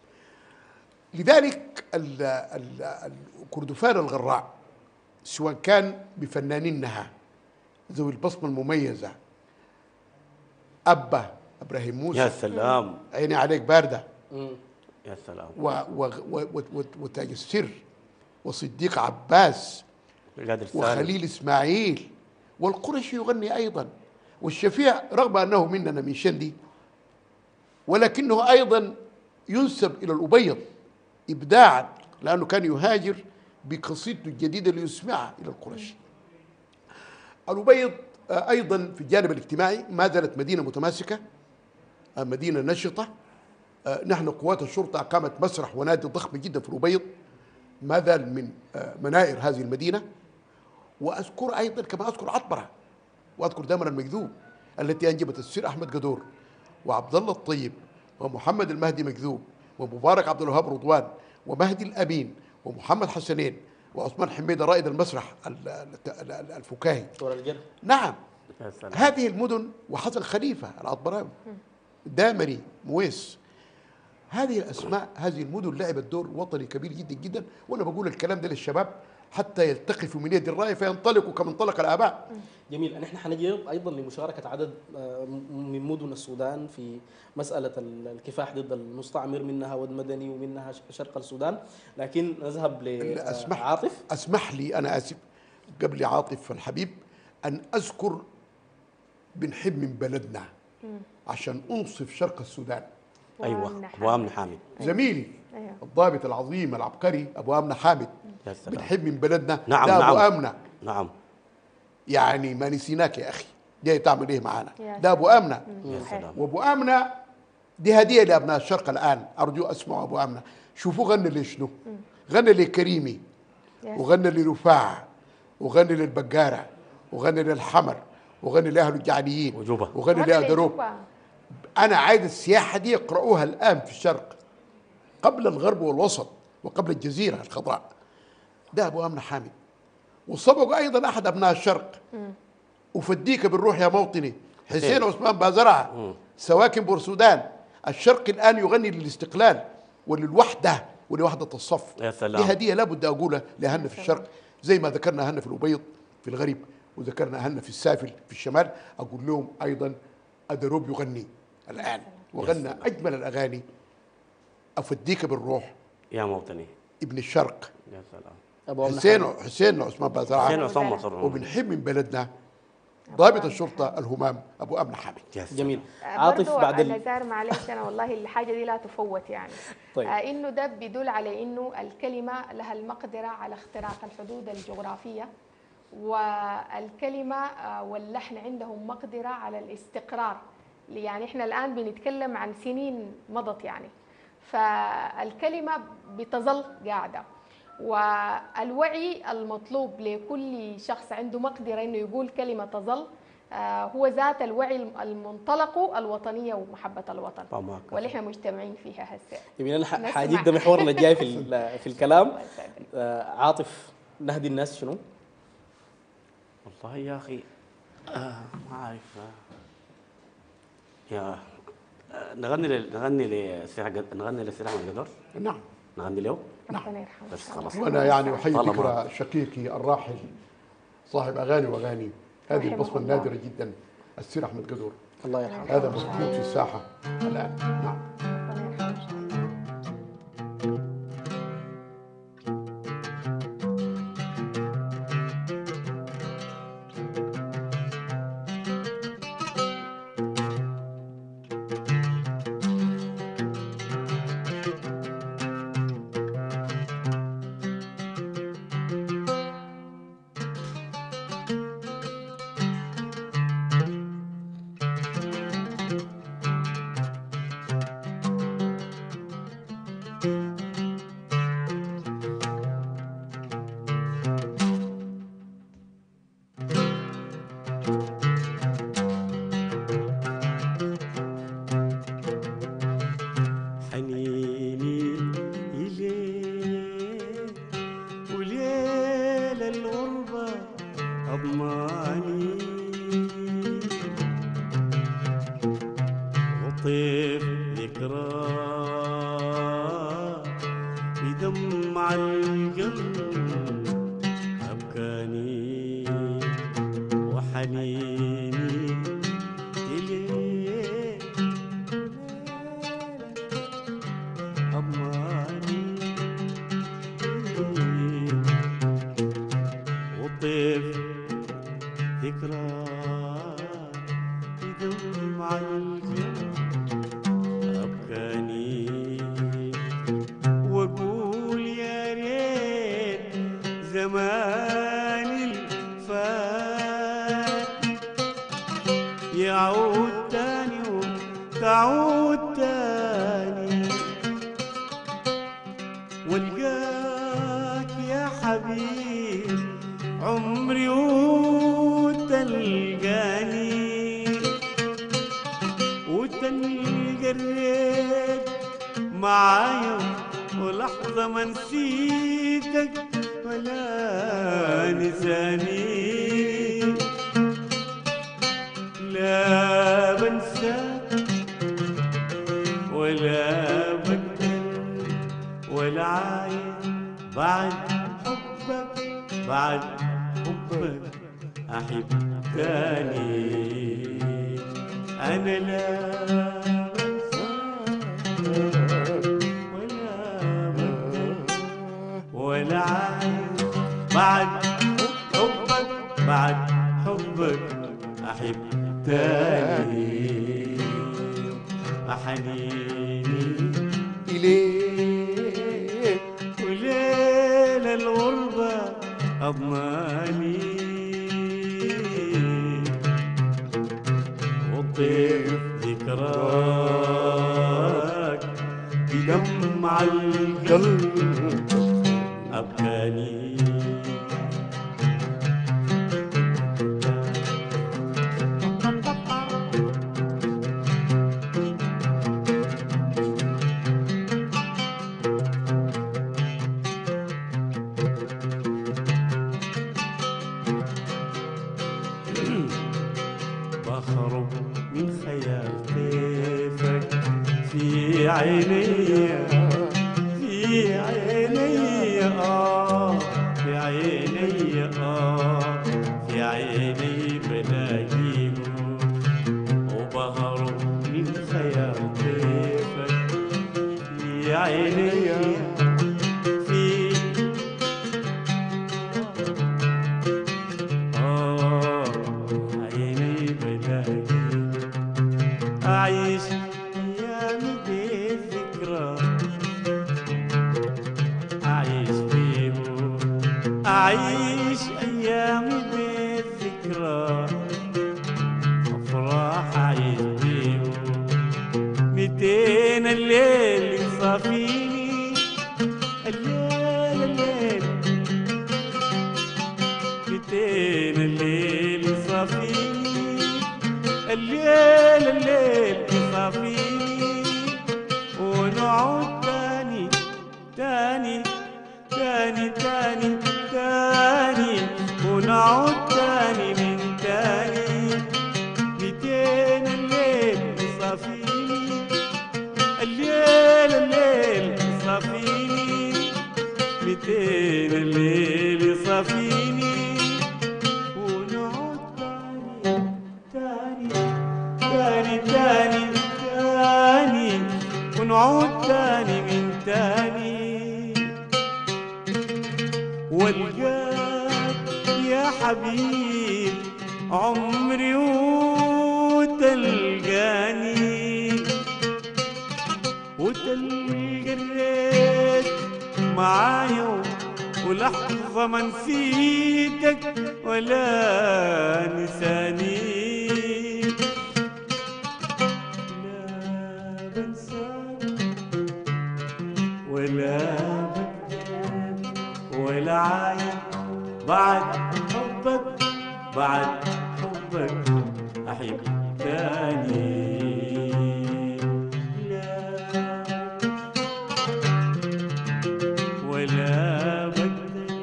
لذلك كردفان الغراء سواء كان بفنانينها ذوي البصمة المميزة، أبا إبراهيم موسى يا سلام، عيني عليك باردة، يا سلام، وتاج السر وصديق عباس قادر سالم وخليل إسماعيل، والقرشي يغني أيضا، والشفيع رغم أنه مننا من شندي ولكنه أيضا ينسب إلى الأبيض إبداعا، لأنه كان يهاجر بقصيدته الجديدة ليسمعها إلى القرشي. الأبيض أيضا في الجانب الاجتماعي ما زالت مدينة متماسكة، مدينة نشطة. نحن قوات الشرطة أقامت مسرح ونادي ضخم جدا في الأبيض ما زال من منائر هذه المدينة. وأذكر أيضا كما أذكر عطبرة وأذكر دمر المكذوب التي أنجبت السير أحمد قدور وعبد الله الطيب ومحمد المهدي مكذوب ومبارك عبد الوهاب رضوان ومهدي الأمين ومحمد حسنين وعثمان حميدة رائد المسرح الفكاهي. نعم، هذه المدن وحسن خليفة العطبراوي دامري مويس، هذه الأسماء، هذه المدن لعبت دور وطني كبير جدا جدا. وأنا بقول الكلام ده للشباب حتى يلتقفوا من يد الراية فينطلقوا كما انطلق الآباء. جميل. نحن حنجي ايضا لمشاركه عدد من مدن السودان في مساله الكفاح ضد المستعمر، منها ود مدني ومنها شرق السودان، لكن نذهب لعاطف. اسمح لي، انا اسف، قبل عاطف الحبيب ان اذكر بنحب من بلدنا عشان انصف شرق السودان. ايوه، ابو امن حامد زميلي الضابط العظيم العبقري ابو امن حامد. بنحب من بلدنا. نعم ده نعم ابو امنه. نعم، يعني ما نسيناك يا اخي، جاي تعمل ايه معانا؟ ده ابو امنه. يا سلام، وابو امنه دي هديه لابناء الشرق الان، ارجو اسمعوا ابو امنه. شوفوا غني لشنو؟ غني لكريمي، وغني لرفاعه، وغني للبقاره، وغني للحمر، وغني لاهل الجعليين، وغني لادروب. انا عايز السياحه دي يقرؤوها الان في الشرق قبل الغرب والوسط وقبل الجزيره الخضراء. ده ابو امنه حامد. وسبقوا ايضا احد ابناء الشرق افديك بالروح يا موطني حسين عثمان بازرعه سواكن بورسودان. الشرق الان يغني للاستقلال وللوحده ولوحده الصف. يا سلام، دي هديه لابد اقولها لاهلنا في الشرق، زي ما ذكرنا اهلنا في الابيض في الغرب وذكرنا اهلنا في السافل في الشمال. اقول لهم ايضا ادروب يغني الان وغنى اجمل الاغاني افديك بالروح يا موطني ابن الشرق. يا سلام، حسين عثمان بازرعه، حسين عثمان مصر. وبنحب من بلدنا ضابط الشرطه الهمام ابو امن حامد. جميل. عاطف بعد نزار معلش انا والله الحاجه دي لا تفوت يعني. طيب. انه ده بيدل على انه الكلمه لها المقدره على اختراق الحدود الجغرافيه، والكلمه واللحن عندهم مقدره على الاستقرار. يعني احنا الان بنتكلم عن سنين مضت يعني، فالكلمه بتظل قاعده. والوعي المطلوب لكل شخص عنده مقدرة إنه يقول كلمة تظل هو ذات الوعي المنطلق الوطنية ومحبة الوطن طبعاً. واللي احنا مجتمعين فيها هسه. يمكن انا نسمع. حاجيك ده محورنا الجاي في الكلام. الله يسعدك. عاطف، نهدي الناس شنو؟ والله يا اخي ما عارف يا نغني للسي احمد قدر. نعم. نغني له ربنا يرحمه. بس خلاص. وانا يعني احيي طالما- ذكرى شقيقي الراحل صاحب اغاني واغاني، هذه رحمه البصمه الله. النادره جدا، السير احمد قدور. الله يرحمه. هذا مفقود في الساحه الان. نعم. ربنا يرحمه إن شاء الله. حنيني إليك وليل الغربة أضماني وطيف ذكرى بدمع القلب أبكاني وحنيني إليك أضماني وطيف ذكرى بدمع القلب أبكاني وأقول يا ريت زمان الفات يعود تاني وتعود تاني والقاك يا حبيب عمري وتلقاني وتلقى الريت معايا ولحظة ما نسيتك ولا نساني لا بنساك ولا بقدر ولا عايز بعد حبك بعد حبك أحب تاني أنا لا بنساك ولا بقدر ولا عايز بعد حبك بعد حبك أحب تاني أحنيني إليك وليل الغربة أضماني وطيف ذكراك بدمع القلب أبكاني بخرج من خيال طيفك في عيني في عيني في عيني في عيني بلاقيه وبهرب من خيال طيفك في عيني في عيني بلاقيه أعيش أيامي بالذكرى أعيش بيه أعيش أيامي بالذكرى أفراح أعيش بيه 200 الليل يصافيني الليل 200 الليل يصافيني تاني من تاني والقاك يا حبيب عمري وتلقاني وتلقى الريت معايا ولحظة ما نسيتك ولا نساني لا بنساك ولا بكذب ولا عايد بعد حبك بعد حبك أحب تاني لا ولا بكذب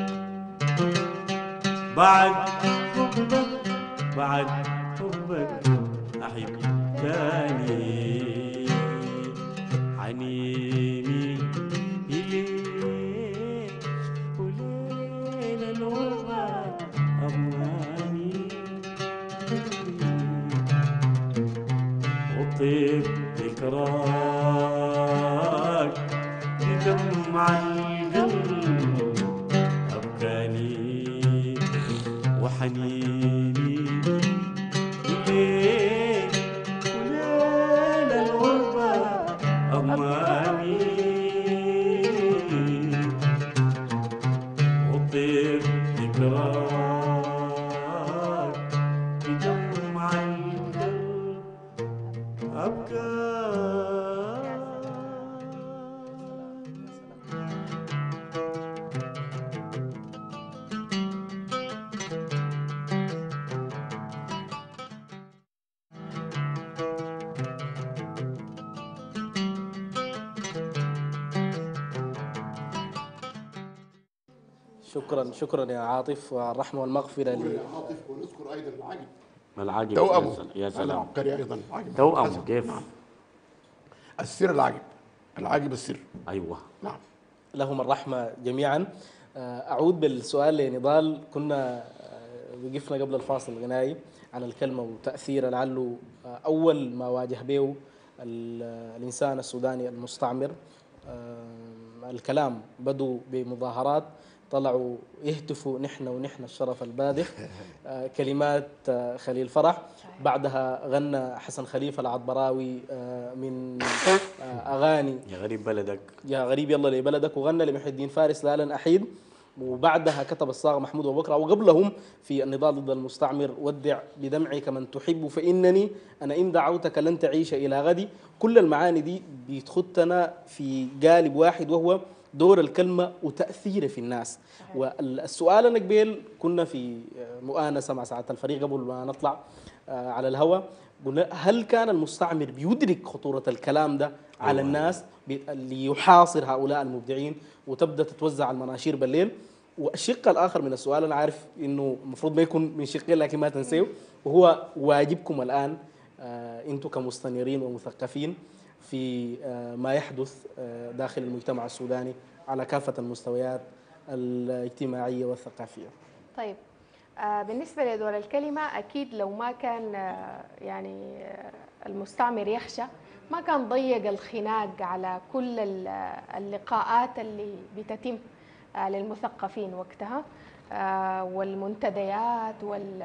بعد حبك بعد حبك أحب تاني حنيني إليك وليل الوفا أماني وطيب ذكراك بدمع القلب أبكاني وحنيني إليك وليل الوفا أماني وطيب ذكراك بدمع القلب أبكاني شكرا يا عاطف، والرحمة والمغفرة عاطف. ونذكر ايضا العاجب العاجب توأمه. يا سلام عبقري ايضا العاجب توأمه كيف؟ السر العاجب، العاجب السر. أيوه نعم. لهم الرحمة جميعا. أعود بالسؤال لنضال. كنا وقفنا قبل الفاصل الغنائي عن الكلمة وتأثير لعله أول ما واجه به الإنسان السوداني المستعمر. الكلام بدوا بمظاهرات، طلعوا يهتفوا نحن الشرف البادخ. كلمات خليل فرح، بعدها غنى حسن خليفة العطبراوي من أغاني يا غريب بلدك يا غريب يلا لبلدك، وغنى لمحي الدين فارس لا لن أحيد، وبعدها كتب الصاغ محمود أبو بكر، وقبلهم في النضال ضد المستعمر ودع بدمعك من تحب فإنني أنا إن دعوتك لن تعيش إلى غدي. كل المعاني دي بتخدنا في قالب واحد، وهو دور الكلمة وتأثيره في الناس. والسؤال أنا قبل كنا في مؤانسة مع سعادة الفريق قبل ما نطلع على الهواء، قلنا هل كان المستعمر بيدرك خطورة الكلام ده على الناس ليحاصر هؤلاء المبدعين وتبدأ تتوزع المناشير بالليل؟ والشق الآخر من السؤال أنا عارف إنه المفروض ما يكون من شقين لكن ما تنسيه، وهو واجبكم الآن أنتم كمستنيرين ومثقفين في ما يحدث داخل المجتمع السوداني على كافة المستويات الاجتماعية والثقافية. طيب، بالنسبة لدور الكلمة، أكيد لو ما كان يعني المستعمر يخشى ما كان ضيق الخناق على كل اللقاءات اللي بتتم للمثقفين وقتها، والمنتديات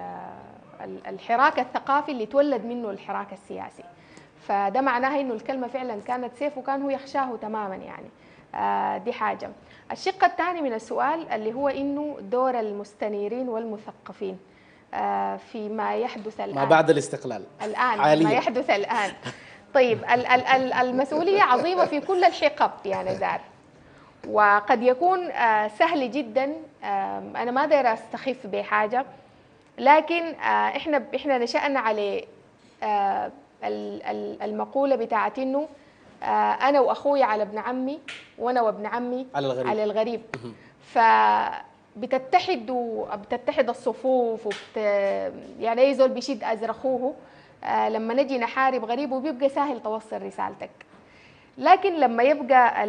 والحراك الثقافي اللي تولد منه الحراك السياسي. فده معناه إنه الكلمة فعلا كانت سيف، وكان هو يخشاه تماما يعني. دي حاجة. الشق الثاني من السؤال اللي هو إنه دور المستنيرين والمثقفين فيما يحدث الآن، ما بعد الاستقلال الآن حاليا. ما يحدث الآن. طيب، المسؤولية عظيمة في كل الحقب يا نزار، وقد يكون سهل جدا. أنا ما داير أستخف بحاجة، لكن إحنا نشأنا على المقولة بتاعت إنه أنا وأخوي على ابن عمي، وأنا وابن عمي على الغريب. فبتتحد الصفوف يعني أي زول بيشد أزر أخوه. لما نجي نحارب غريب وبيبقى سهل توصل رسالتك. لكن لما يبقى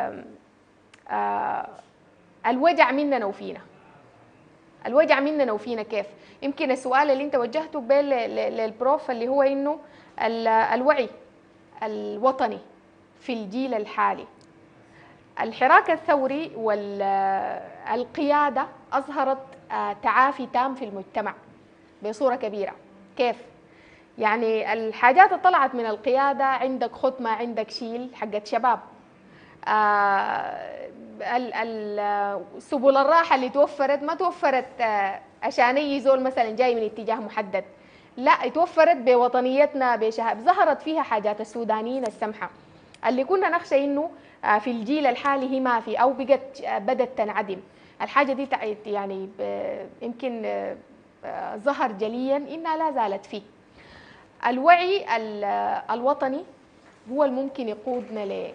الوجع مننا وفينا، الوجع مننا وفينا كيف؟ يمكن السؤال اللي انت وجهته للبروف اللي هو انه الوعي الوطني في الجيل الحالي. الحراك الثوري والقيادة أظهرت تعافي تام في المجتمع بصورة كبيرة. كيف؟ يعني الحاجات اللي طلعت من القيادة، عندك خطمة، عندك شيل حقت شباب، سبل الراحة اللي توفرت ما توفرت عشان أي زول مثلا جاي من اتجاه محدد، لا، توفرت بوطنيتنا بشهاب، ظهرت فيها حاجات السودانيين السمحة اللي كنا نخشى إنه في الجيل الحالي هي ما في أو بدت تنعدم. الحاجة دي يعني يمكن ظهر جليا إنها لا زالت فيه. الوعي الوطني هو الممكن يقودنا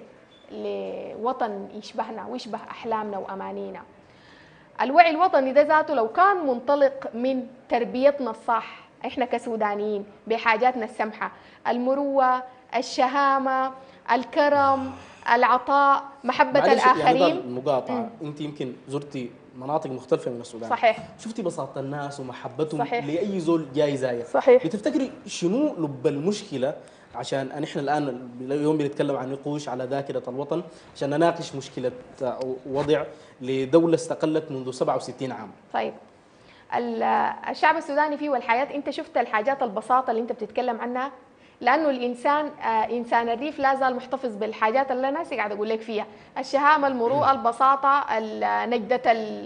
لوطن يشبهنا ويشبه أحلامنا وأمانينا. الوعي الوطني ده ذاته لو كان منطلق من تربيتنا الصح إحنا كسودانيين بحاجاتنا السمحة، المروة، الشهامة، الكرم، العطاء، محبة الآخرين. يعني المقاطعة، أنت يمكن زرتي مناطق مختلفة من السودان، صحيح، شفتي بساطة الناس ومحبتهم صحيح لأي زول جاي زاير، صحيح. بتفتكري شنو لب المشكلة؟ عشان نحن الآن اليوم بنتكلم عن نقوش على ذاكرة الوطن عشان نناقش مشكلة وضع لدولة استقلت منذ 67 عام. طيب، الشعب السوداني فيه والحياة، أنت شفت الحاجات البساطة اللي أنت بتتكلم عنها، لأنه الإنسان إنسان الريف لا زال محتفظ بالحاجات اللي أنا قاعد أقول لك فيها، الشهامة، المروءة، البساطة، نجدة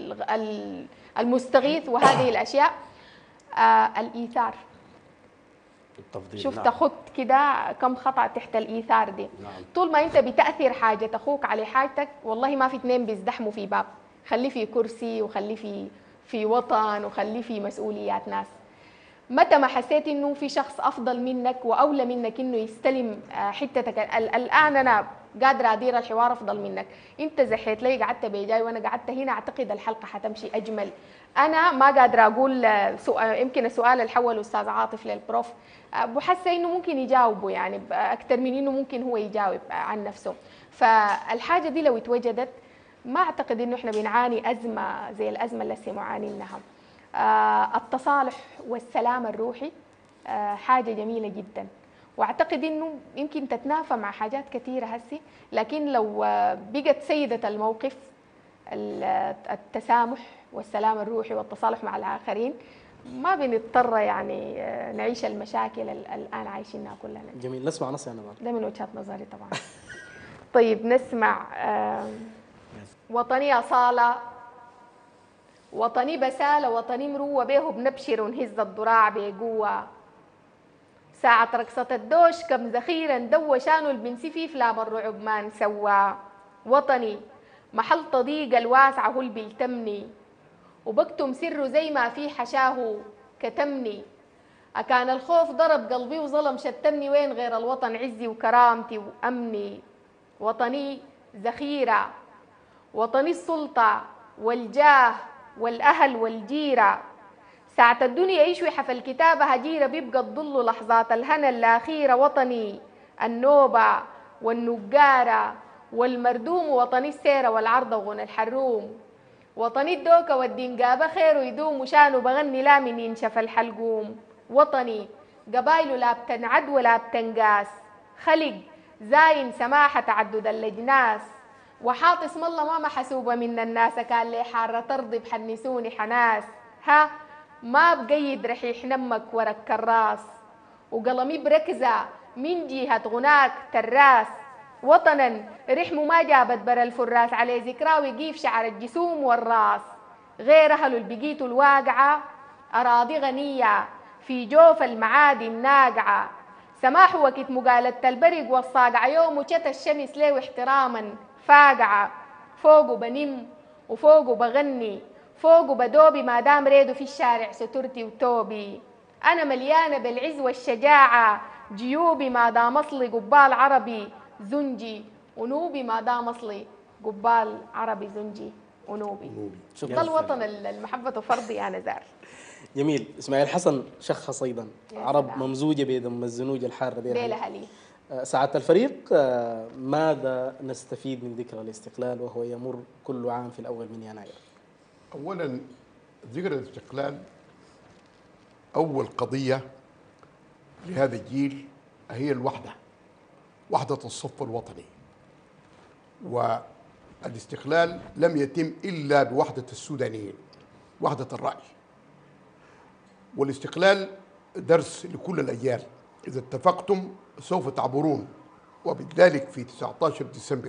المستغيث وهذه الأشياء. الإيثار، التفضيل. شفت نعم. خط كده كم خطأ تحت الإيثار دي. نعم. طول ما أنت بتأثر حاجة أخوك على حاجتك، والله ما في اثنين بيزدحموا في باب، خليه في كرسي وخليه في وطن وخليه في مسؤوليات ناس. متى ما حسيت انه في شخص افضل منك واولى منك انه يستلم حتتك، الان انا قادره ادير الحوار افضل منك، انت زحيت لي قعدت بيجاي وانا قعدت هنا، اعتقد الحلقه حتمشي اجمل. انا ما قادره اقول يمكن السؤال اللي حوله استاذ عاطف للبروف بحس انه ممكن يجاوبه، يعني اكثر من انه ممكن هو يجاوب عن نفسه. فالحاجه دي لو اتوجدت ما اعتقد انه احنا بنعاني ازمه زي الازمه اللي هسه معانينها. التصالح والسلام الروحي حاجة جميلة جدا، واعتقد انه يمكن تتنافى مع حاجات كثيرة هسي، لكن لو بقت سيدة الموقف التسامح والسلام الروحي والتصالح مع الآخرين، ما بنضطر يعني نعيش المشاكل الآن عايشينها كلنا. جميل، نسمع نص يا نضال. ده من وجهة نظري طبعا. طيب نسمع وطني أصالة، وطني بسالة، وطني مروة، بيه بنبشر ونهز الضراع بقوة، ساعة رقصة الدوش كم زخيرا دو شانو البنسفي فلام الرعب ما نسوى، وطني محل تضيق الواسعة هو اللي بيلتمني، وبكتم سره زي ما في حشاه كتمني، أكان الخوف ضرب قلبي وظلم شتمني، وين غير الوطن عزي وكرامتي وأمني، وطني ذخيرة، وطني السلطة والجاه والأهل والجيرة، ساعة الدنيا يشوي حفل كتابة هجيرة بيبقى تضل لحظات الهنا الأخيرة، وطني النوبة والنجارة والمردوم، وطني السيرة والعرضة وغنى الحروم، وطني الدوكة والدنقابة خير ويدوم، وشانو بغني لا من ينشف الحلقوم، وطني قبايله لا بتنعد ولا بتنقاس، خلق زاين سماحة تعدد الأجناس، وحاط اسم الله ما محسوبة من الناس، كان لي حارة ترضي بحنسوني حناس، ها ما بقيد رحيح نمك ورا الكراس، وقلمي بركزة من جهة غناك تراس، وطنا رحمه ما جابت برا الفراس، عليه ذكراوي قيف شعر الجسوم والراس، غير أهله البقيت الواقعة أراضي غنية في جوف المعادن ناقعة، سماح وقت مقالة البرق والصاقعة، يوم وشت الشمس ليه احتراما فاقعة، فوقه بنم وفوقه بغني، فوقه بدوبي ما دام ريدو في الشارع سترتي وتوبي، أنا مليانة بالعز والشجاعة، جيوبي ما دام أصلي قبال عربي زنجي، ونوبي ما دام أصلي قبال عربي زنجي ونوبي. ده الوطن المحبة فرضي يا نزار. جميل. اسماعيل حسن شخص ايضا عرب سلام. ممزوجه بدم الزنوج الحاره بيلها لي. سعادة الفريق، ماذا نستفيد من ذكرى الاستقلال وهو يمر كل عام في الأول من يناير؟ أولا ذكرى الاستقلال أول قضية لهذا الجيل هي الوحدة، وحدة الصف الوطني. والاستقلال لم يتم إلا بوحدة السودانيين، وحدة الرأي. والاستقلال درس لكل الأجيال، إذا اتفقتم سوف تعبرون. وبذلك في 19 ديسمبر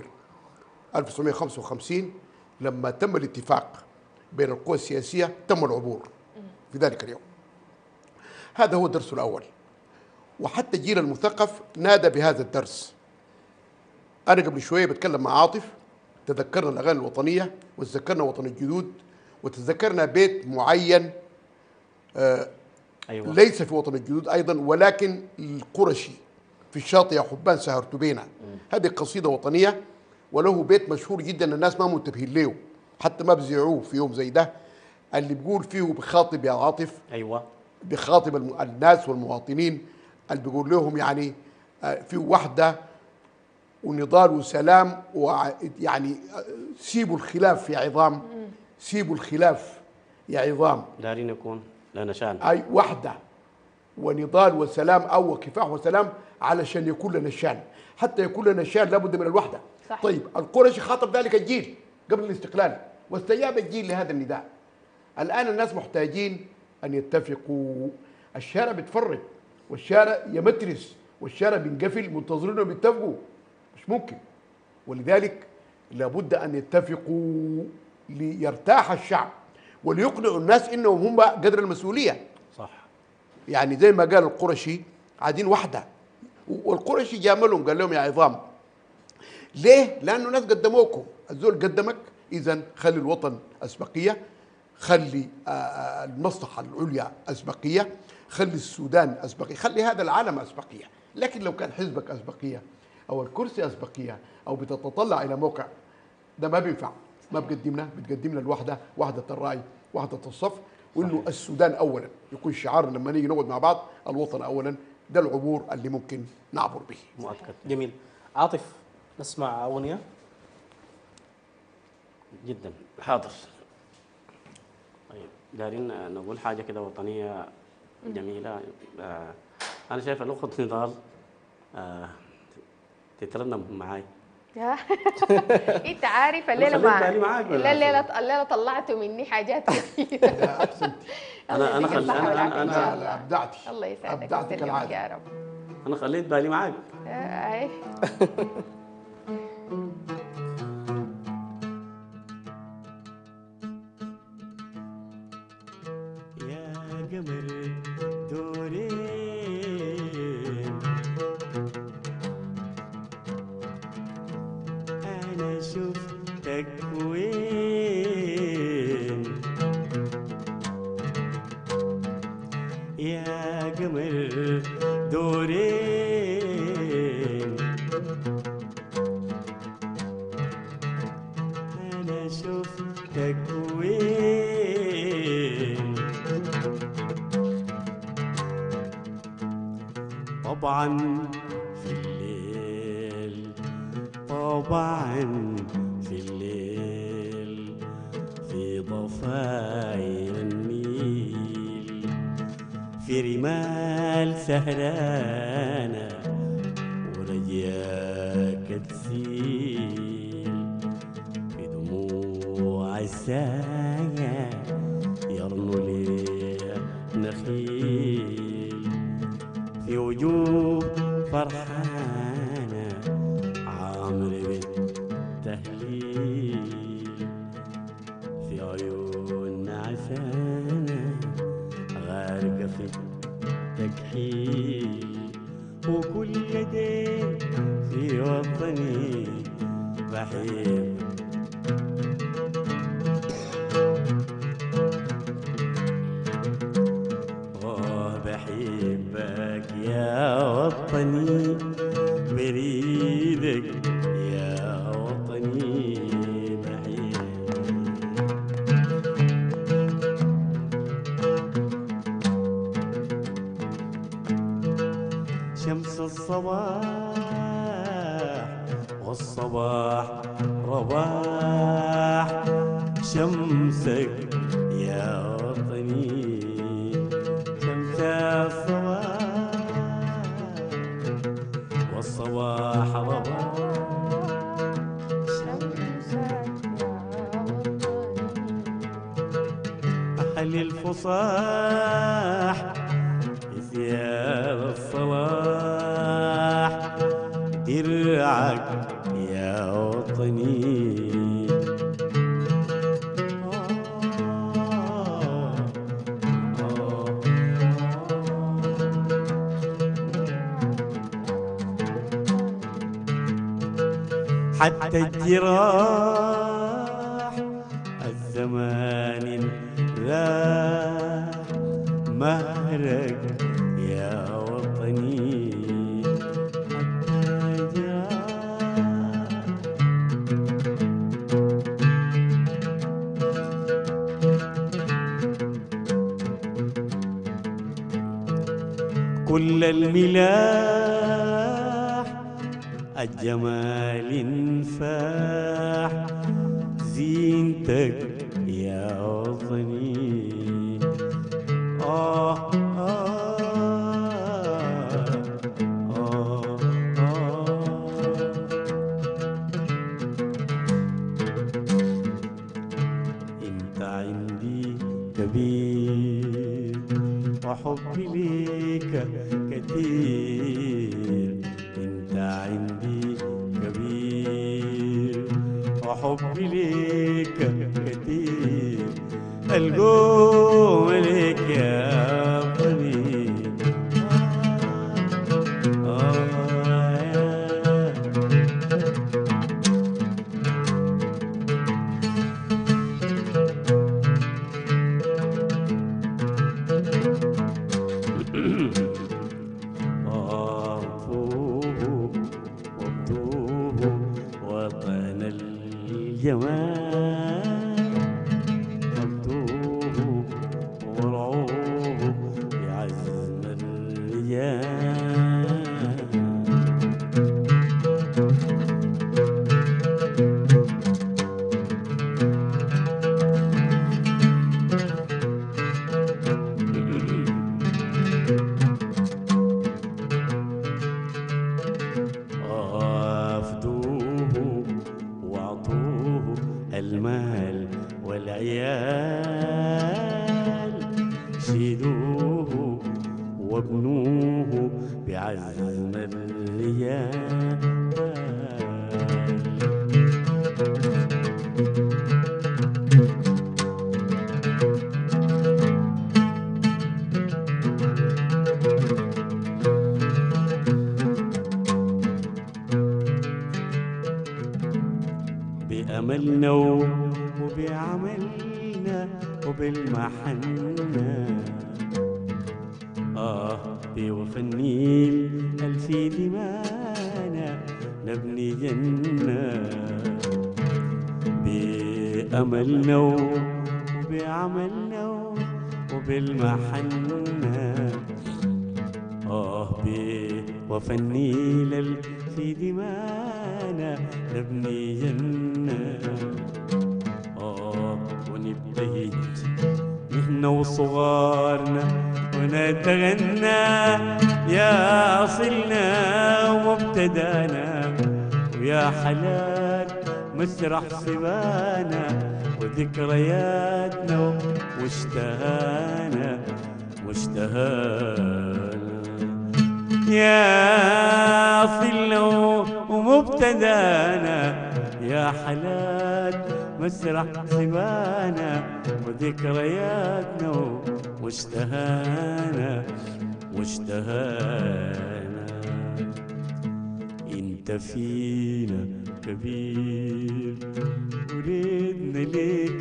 1955 لما تم الاتفاق بين القوى السياسية تم العبور في ذلك اليوم. هذا هو الدرس الأول، وحتى الجيل المثقف نادى بهذا الدرس. أنا قبل شوية بتكلم مع عاطف، تذكرنا الأغاني الوطنية وتذكرنا وطن الجدود وتذكرنا بيت معين أيوة. ليس في وطن الجدود أيضا ولكن القرشي في الشاطئ يا حبان سهرت بينا. هذه قصيدة وطنية وله بيت مشهور جدا الناس ما منتبهين له، حتى ما بزيعوه في يوم زي ده، اللي بيقول فيه بخاطب يا عاطف، أيوة، بخاطب الناس والمواطنين، اللي بيقول لهم يعني في وحدة ونضال وسلام، ويعني سيبوا الخلاف يا عظام، سيبوا الخلاف يا عظام، دارين يكون لنا شان. أي وحدة ونضال وسلام أو كفاح وسلام علشان يكون لنا الشان، حتى يكون لنا الشان لابد من الوحدة. صحيح. طيب القرشي خاطب ذلك الجيل قبل الاستقلال واستجاب الجيل لهذا النداء. الآن الناس محتاجين أن يتفقوا. الشارع بيتفرج والشارع يمترس والشارع بينقفل منتظرينهم يتفقوا، مش ممكن. ولذلك لابد أن يتفقوا ليرتاح الشعب وليقنعوا الناس إنهم هم قدر المسؤولية. صح. يعني زي ما قال القرشي عايزين وحدة، والقرشي جاملهم قال لهم يا عظام ليه؟ لأنه ناس قدموكم، الزول قدمك، إذا خلي الوطن أسبقية، خلي المصلحة العليا أسبقية، خلي السودان أسبقية، خلي هذا العالم أسبقية. لكن لو كان حزبك أسبقية أو الكرسي أسبقية أو بتتطلع إلى موقع، ده ما بينفع. ما بتقدم لنا الوحدة، وحدة الرأي، وحدة الصف، وإنه السودان أولا يكون شعارنا لما نيجي نقعد مع بعض، الوطن أولا. ده العبور اللي ممكن نعبر به. مؤكد. جميل. عاطف، نسمع أغنية. جدا حاضر. طيب دارين نقول حاجة كده وطنية جميلة. أنا شايف الأخت نضال تترنم معاي. انت عارف الليله الليله طلعتوا مني حاجات كثيره. أنا أبدعتي. الله يسعدك. أبدعتك العادة يا رب. أنا خليت بالي معاك. يا قمر دورين أنا شفتك وين يا قمر دورين أنا شفتك وين طبعا في الليل، طبعا في الليل في ضفايا النيل في رمال سهرانة ورجاك تسيل في دموع السايا يرنو لي نخيل في وجوه فرحانة عامر بالتهليل في عيون نعسانة غارقة في التكحيل وكل يدين في وطني بحب بحبك يا وطني بريدك يا وطني بحبك شمس الصباح والصباح رباح شمسك يا وطني شمس الصباح والصباح رباح للفصاح ثياب الصلاح درعك يا وطني. حتى الجراح الزمان راح مهرك يا وطني. حتى الجراح كل الملاح الجمال انفاح زينتك يا وطني. انت عندي كبير وحبي ليك كتير. انت عندي كبير وحبي ليك كتير. القوم ليك يا وطني. وطن الجمال مكتوب ورعوه بعزم الرجال. أفدوه وأعطوه المال والعيال. شيدوه وابنوه بعزم الرجال. بأملنا وبعملنا وبالمحنة بوفى النيل في دمانا نبني جنة. بأملنا وبعملنا وبالمحنة بوفى النيل في دمانا نبني جنة. ونبتهج نحن وصغارنا ونتغنى يا أصلنا ومبتدانا. ويا حلال مسرح صبانا وذكرياتنا واشتهانا يا أصلنا ومبتدانا. يا حلال مسرح صبانا وذكرياتنا واشتهانا. انت فينا كبير ولدنا ليك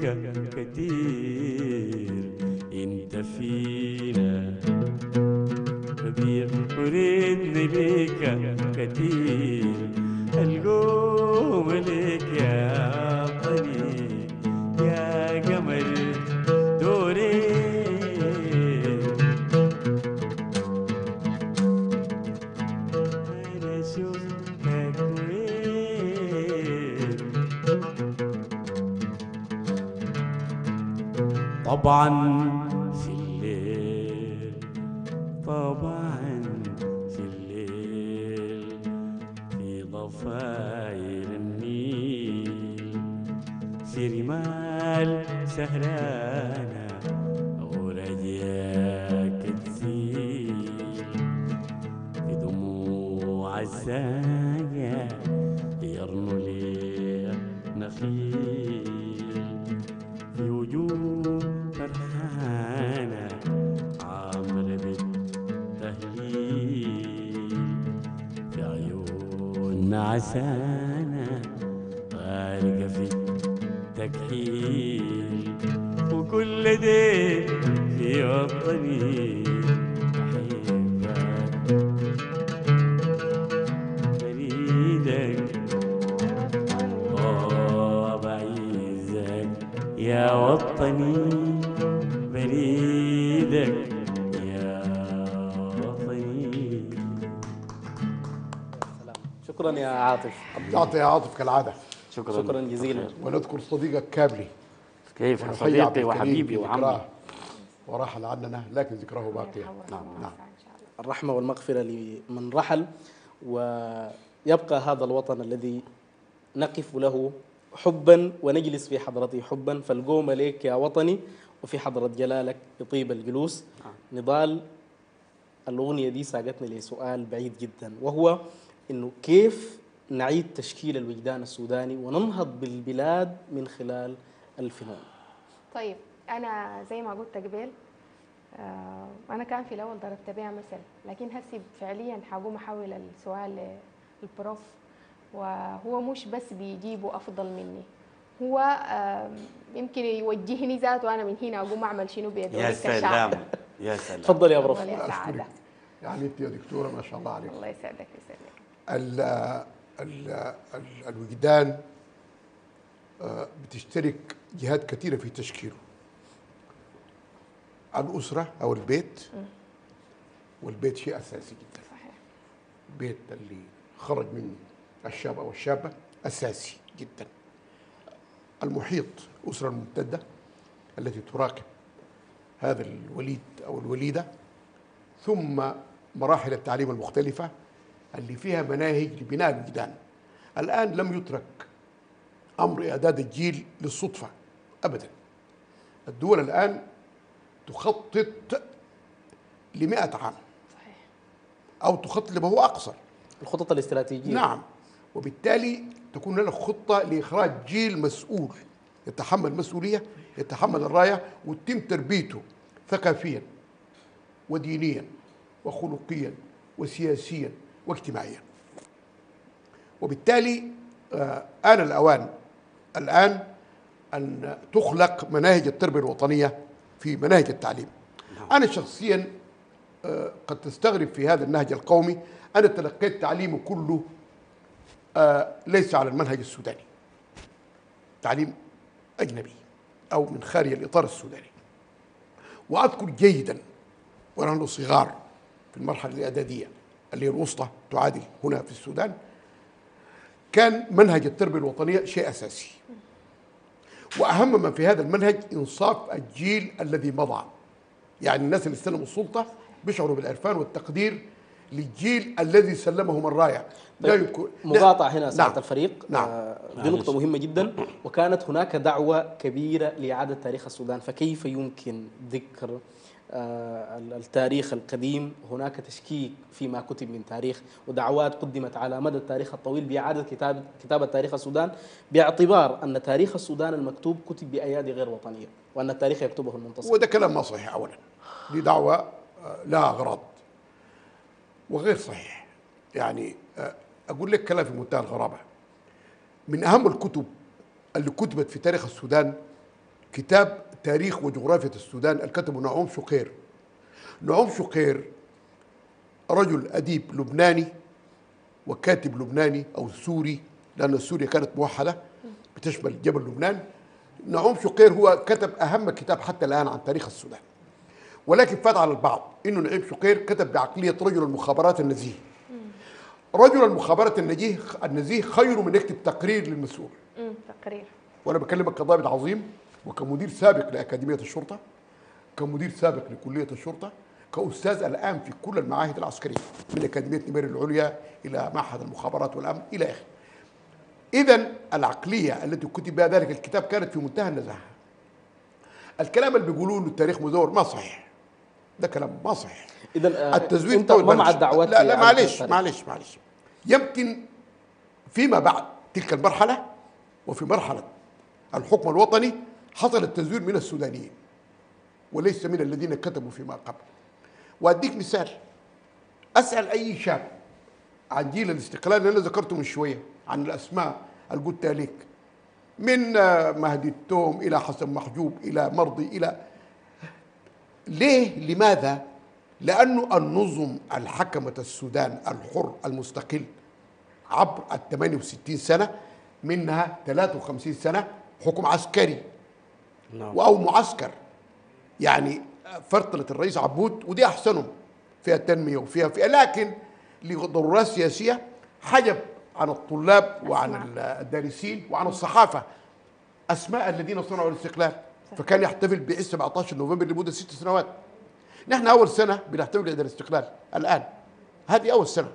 كتير. انت فينا كبير ولدنا ليك كتير. القوم ليك يا وطني يا قمر دوري. أنا شفتك وين. طبعا في الليل طبعا في الليل في ضفاير النيل في رمال سهرانة عسايا يرنو لي نخيل في وجوه فرحانة عامرة بالتهليل في عيون عسانة غارقة في التكحيل وكل دي في وطني أحبك بريدك بعيزك يا وطني بريدك يا وطني. شكرا يا عاطف. تعطي يا عاطف كالعاده. شكرا جزيلا. ونذكر صديقك كابلي كيف ونحيي عبد صديقي الكريم وحبيبي في وعمي. ذكراه ورحل عننا لكن ذكراه باقيه. نعم. الرحمة والمغفرة لمن رحل، ويبقى هذا الوطن الذي نقف له حبا ونجلس في حضرته حبا، فالقوم لك يا وطني وفي حضرة جلالك يطيب الجلوس. نضال، الأغنية دي ساقتنا لسؤال بعيد جدا، وهو إنه كيف نعيد تشكيل الوجدان السوداني وننهض بالبلاد من خلال الفنون. طيب أنا زي ما قلت قبل، أنا كان في الأول ضربت بها مثل، لكن هسي فعليا حقوم أحول السؤال للبروف، وهو مش بس بيجيبوا أفضل مني، هو يمكن يوجهني ذات، وأنا من هنا أقوم أعمل شنو بيدي. يا سلام يا سلام. تفضل يا بروف. والله سعادة. يعني انت يا دكتوره ما شاء الله عليك. الله يسعدك يسعدك. الوجدان بتشترك جهات كثيره في تشكيله. الاسره او البيت، والبيت شيء اساسي جدا. صحيح. البيت اللي خرج منه الشاب او الشابه اساسي جدا. المحيط، الاسره الممتده التي تراقب هذا الوليد او الوليده، ثم مراحل التعليم المختلفه اللي فيها مناهج لبناء الوجدان. الان لم يترك امر اعداد الجيل للصدفه ابدا. الدول الان تخطط ل100 عام، صحيح. او تخطط لما هو اقصر. الخطط الاستراتيجية. نعم، وبالتالي تكون لنا خطه لاخراج جيل مسؤول يتحمل مسؤوليه، يتحمل الرايه، وتتم تربيته ثقافيا ودينيا وخلقيا وسياسيا واجتماعيا. وبالتالي آن الأوان الآن أن تخلق مناهج التربية الوطنية في مناهج التعليم. أنا شخصيا قد تستغرب في هذا النهج القومي، أنا تلقيت تعليمي كله ليس على المنهج السوداني، تعليم أجنبي أو من خارج الإطار السوداني. وأذكر جيدا ونحن صغار في المرحلة الإعدادية اللي هي الوسطى تعادل هنا في السودان، كان منهج التربية الوطنية شيء أساسي، وأهم ما في هذا المنهج إنصاف الجيل الذي مضى. يعني الناس اللي استلموا السلطة بيشعروا بالعرفان والتقدير للجيل الذي سلمهم الراية. لا يذكر مقاطعة هنا سعادة نعم. الفريق. نعم. دي نقطة مهمة جدا، وكانت هناك دعوة كبيرة لإعادة تاريخ السودان، فكيف يمكن ذكر التاريخ القديم؟ هناك تشكيك فيما كتب من تاريخ، ودعوات قدمت على مدى التاريخ الطويل بإعادة كتابة تاريخ السودان، باعتبار أن تاريخ السودان المكتوب كتب بأيادي غير وطنية، وأن التاريخ يكتبه المنتصر. وده كلام ما صحيح. أولا دي دعوة لها أغراض وغير صحيح. يعني أقول لك كلام في منتهى الغرابة. من أهم الكتب اللي كتبت في تاريخ السودان كتاب تاريخ وجغرافية السودان اللي كتبه نعوم شقير. نعوم شقير رجل أديب لبناني وكاتب لبناني أو سوري، لأن سوريا كانت موحدة بتشمل جبل لبنان. نعوم شقير هو كتب أهم كتاب حتى الآن عن تاريخ السودان، ولكن فات على البعض إنه نعيم شقير كتب بعقلية رجل المخابرات النزيه. رجل المخابرات النزيه خير من يكتب تقرير للمسؤول. تقرير. وأنا بكلمك كضابط عظيم وكمدير سابق لأكاديمية الشرطة، كمدير سابق لكلية الشرطة، كأستاذ الآن في كل المعاهد العسكرية من أكاديمية نمير العليا إلى معهد المخابرات والأمن إلى آخره. إذن العقلية التي كتب بها ذلك الكتاب كانت في منتهى النزاهة. الكلام اللي بيقولوه إنه التاريخ مزور ما صحيح، ده كلام ما صحيح. إذا التزوير أنت ما مع الدعوات؟ لا معلش. يمكن فيما بعد تلك المرحلة وفي مرحلة الحكم الوطني حصل التزوير من السودانيين وليس من الذين كتبوا فيما قبل. وأديك مثال، أسأل أي شاب عن جيل الاستقلال اللي أنا ذكرته من شوية، عن الأسماء اللي قلتها لك، من مهدي التوم إلى حسن محجوب إلى مرضي إلى ليه؟ لماذا؟ لأنه النظم الحكمت السودان الحر المستقل عبر ال 68 سنة، منها 53 سنة حكم عسكري نعم. أو معسكر، يعني فرطلة الرئيس عبود ودي أحسنهم فيها تنمية وفيها لكن لضرورات سياسية حجب عن الطلاب وعن الدارسين وعن الصحافة أسماء الذين صنعوا الاستقلال، فكان يحتفل بعيد 17 نوفمبر لمدة 6 سنوات. نحن أول سنة بنحتفل بعيد الاستقلال الآن، هذه أول سنة.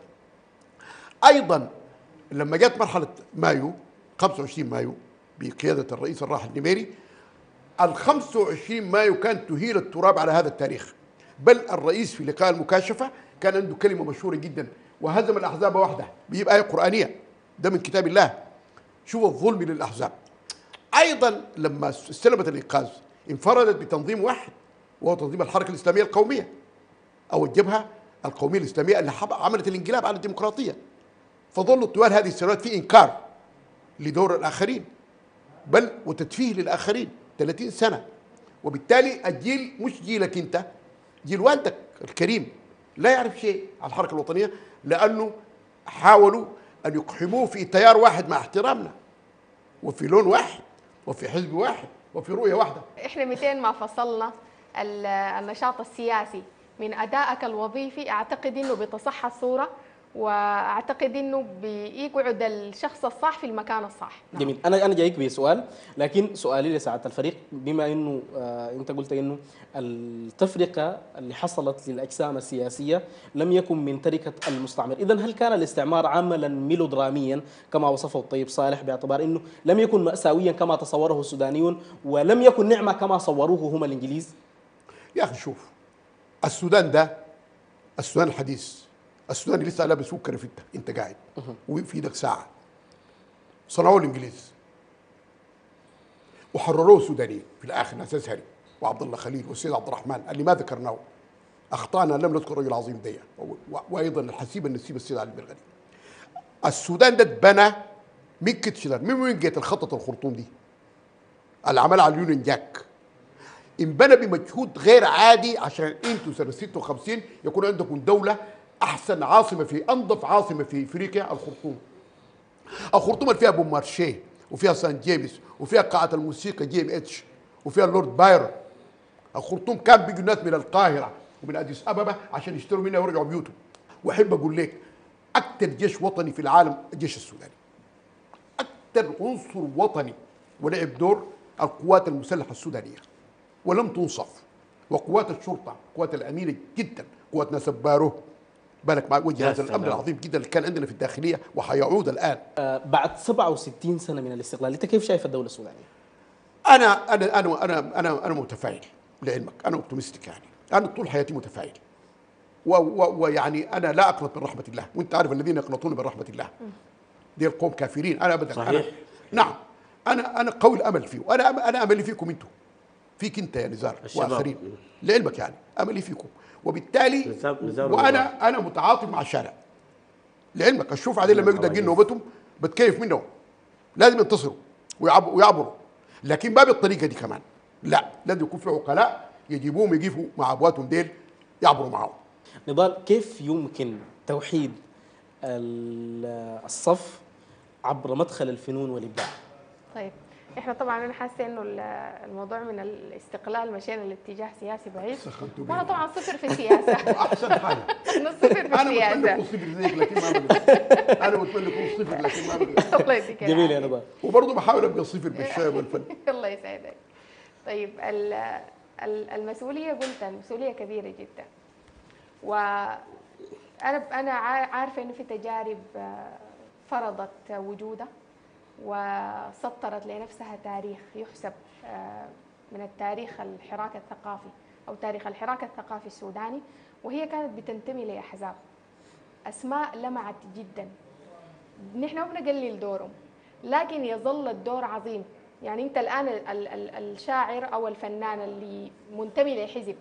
أيضا لما جت مرحلة مايو 25 مايو بقيادة الرئيس الراحل نميري، ال 25 مايو كان تهيل التراب على هذا التاريخ، بل الرئيس في لقاء المكاشفة كان عنده كلمة مشهورة جدا، وهزم الأحزاب وحده، بيجيب آية قرآنية، ده من كتاب الله. شوف الظلم للأحزاب. أيضا لما استلمت الإنقاذ انفردت بتنظيم واحد وهو تنظيم الحركة الإسلامية القومية أو الجبهة القومية الإسلامية اللي عملت الانقلاب على الديمقراطية. فظلوا طوال هذه السنوات في إنكار لدور الآخرين بل وتدفيه للآخرين 30 سنة، وبالتالي الجيل مش جيلك أنت، جيل والدك الكريم لا يعرف شيء عن الحركة الوطنية، لأنه حاولوا أن يقحموه في تيار واحد مع احترامنا وفي لون واحد وفي حزب واحد وفي رؤية واحدة. احنا 200 ما فصلنا النشاط السياسي من أدائك الوظيفي، أعتقد أنه بتصحى الصورة، واعتقد انه بيقعد الشخص الصح في المكان الصح. جميل. انا جايك بسؤال، لكن سؤالي لسعاده الفريق، بما انه انت قلت انه التفرقه اللي حصلت للاجسام السياسيه لم يكن من تركه المستعمر، اذا هل كان الاستعمار عملا ميلودراميا كما وصفه الطيب صالح، باعتبار انه لم يكن ماساويا كما تصوره السودانيون ولم يكن نعمه كما صوروه هم الانجليز؟ يا اخي شوف، السودان ده السودان الحديث، السودان لسه لابس سكر في انت قاعد وفي ايدك ساعه. صنعوه الانجليز وحرروه السودانيين في الاخر، ناس ازهري وعبد الله خليل والسيد عبد الرحمن اللي ما ذكرناه. اخطانا لم نذكر الرجل العظيم دي، وايضا الحسيب النسيب السيد علي بن الغني. السودان ده اتبنى من كتشلر، من وين جت الخطط الخرطوم دي؟ العمل على اليونين جاك انبنى بمجهود غير عادي عشان انتوا سنه 56 يكون عندكم دوله. احسن عاصمه في انظف عاصمه في افريقيا الخرطوم. الخرطوم اللي فيها بوم مارشيه وفيها سان جيمس وفيها قاعه الموسيقى جي ام اتش وفيها اللورد بايرون. الخرطوم كان بيجوا الناس من القاهره ومن اديس ابابا عشان يشتروا منها ويرجعوا بيوتهم. واحب اقول لك اكثر جيش وطني في العالم الجيش السوداني. اكثر عنصر وطني ولعب دور القوات المسلحه السودانيه ولم تنصف، وقوات الشرطه، قوات الامينه جدا، قوات ناس بارو بالك مع وجه هذا الامر العظيم جدا اللي كان عندنا في الداخليه وحيعود الان. بعد 67 سنه من الاستقلال، انت كيف شايف الدوله السودانيه؟ انا متفائل لعلمك، انا اوبتيمستيك يعني، انا طول حياتي متفائل. ويعني انا لا اقنط من رحمه الله، وانت عارف الذين يقنطون من رحمه الله دي القوم كافرين. انا ابدا صحيح. نعم انا قوي الامل فيه، وانا املي فيكم انتم، فيك انت يا نزار واخرين لعلمك، يعني املي فيكم. وبالتالي وانا متعاطف مع الشارع لعلمك. اشوف عادل لما يقدر نوبتهم بتكيف منهم، لازم ينتصروا ويعبروا، لكن ما بالطريقه دي كمان، لا، لازم يكون في عقلاء يجيبوهم يقفوا مع ابواتهم ديل يعبروا معهم. نضال، كيف يمكن توحيد الصف عبر مدخل الفنون والابداع؟ طيب احنا طبعا انا حاسه انه الموضوع من الاستقلال مشينا لاتجاه سياسي بعيد، وانا طبعا صفر في السياسه. احسن حاجه صفر في السياسه. انا متمنى صفر زيك لكن ما بقدر. انا متمنى اكون صفر لكن ما بقدر. الله يديك جميل يا نضال. وبرضه بحاول ابقى صفر بالشاي والفن. الله يسعدك. طيب المسؤوليه، قلت المسؤوليه كبيره جدا، وانا عارفه انه في تجارب فرضت وجودها وسطرت لنفسها تاريخ يحسب من التاريخ الحراك الثقافي أو تاريخ الحراك الثقافي السوداني، وهي كانت بتنتمي لأحزاب. أسماء لمعت جدا نحن ما بنقلل دورهم، لكن يظل الدور عظيم. يعني انت الان الشاعر او الفنان اللي منتمي لحزب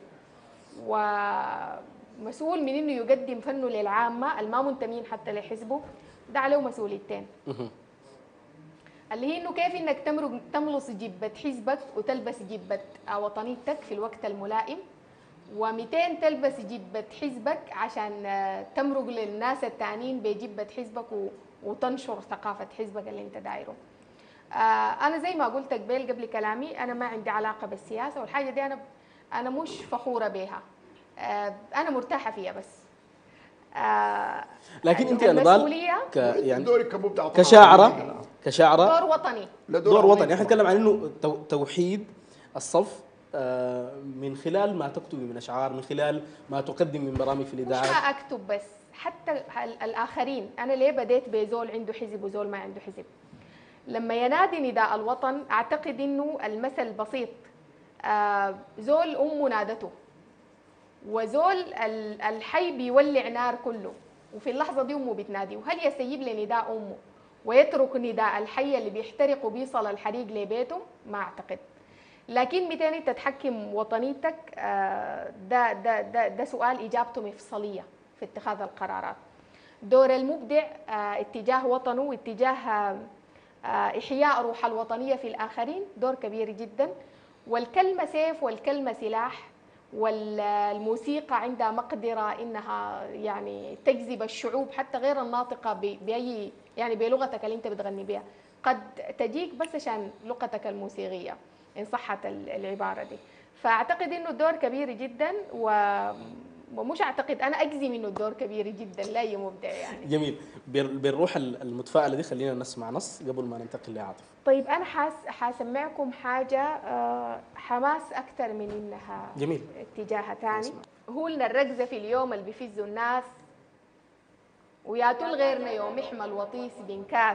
ومسؤول من انه يقدم فنه للعامه الما منتمين حتى لحزبه، ده عليه مسؤوليتين، اللي هي انه كيف انك تملص جبه حزبك وتلبس جبه وطنيتك في الوقت الملائم، و200 تلبس جبه حزبك عشان تمرق للناس التانيين بجبه حزبك وتنشر ثقافه حزبك اللي انت دايره. انا زي ما قلت قبل كلامي، انا ما عندي علاقه بالسياسه، والحاجه دي انا مش فخوره بها، انا مرتاحه فيها بس. لكن انت يا نضال يعني دورك كمبدع كشاعره دور وطني، دور وطني. احنا نتكلم عن انه توحيد الصف من خلال ما تكتبي من اشعار، من خلال ما تقدم من برامج في الاذاعات. مش ما اكتب بس، حتى الاخرين. انا ليه بديت بزول عنده حزب وزول ما عنده حزب؟ لما ينادي نداء الوطن اعتقد انه المثل بسيط، زول امه نادته، وزول الحي بيولع نار كله، وفي اللحظه دي امه بتنادي، وهل يستجيب لنداء امه ويترك نداء الحي اللي بيحترق وبيصل الحريق لبيته؟ ما اعتقد. لكن متى انت تحكم وطنيتك، ده سؤال اجابته مفصليه في اتخاذ القرارات. دور المبدع اتجاه وطنه واتجاه إحياء روح الوطنية في الآخرين دور كبير جدا. والكلمة سيف والكلمة سلاح، والموسيقى عندها مقدرة إنها يعني تجذب الشعوب حتى غير الناطقة بأي يعني بلغتك اللي أنت بتغني بها، قد تجيك بس عشان لغتك الموسيقية إن صحت العبارة دي. فأعتقد إنه الدور كبير جدا، ومش اعتقد، انا اجزم انه الدور كبير جدا لاي مبدع يعني. جميل. بالروح المتفائله دي خلينا نسمع نص قبل ما ننتقل لعاطف. طيب انا حاسمعكم حاجه حماس اكثر من انها جميل اتجاه ثاني. هو لنا الرقزه في اليوم اللي بيفزوا الناس، وياتوا الغيرنا يوم يحمل وطيس بنكاس،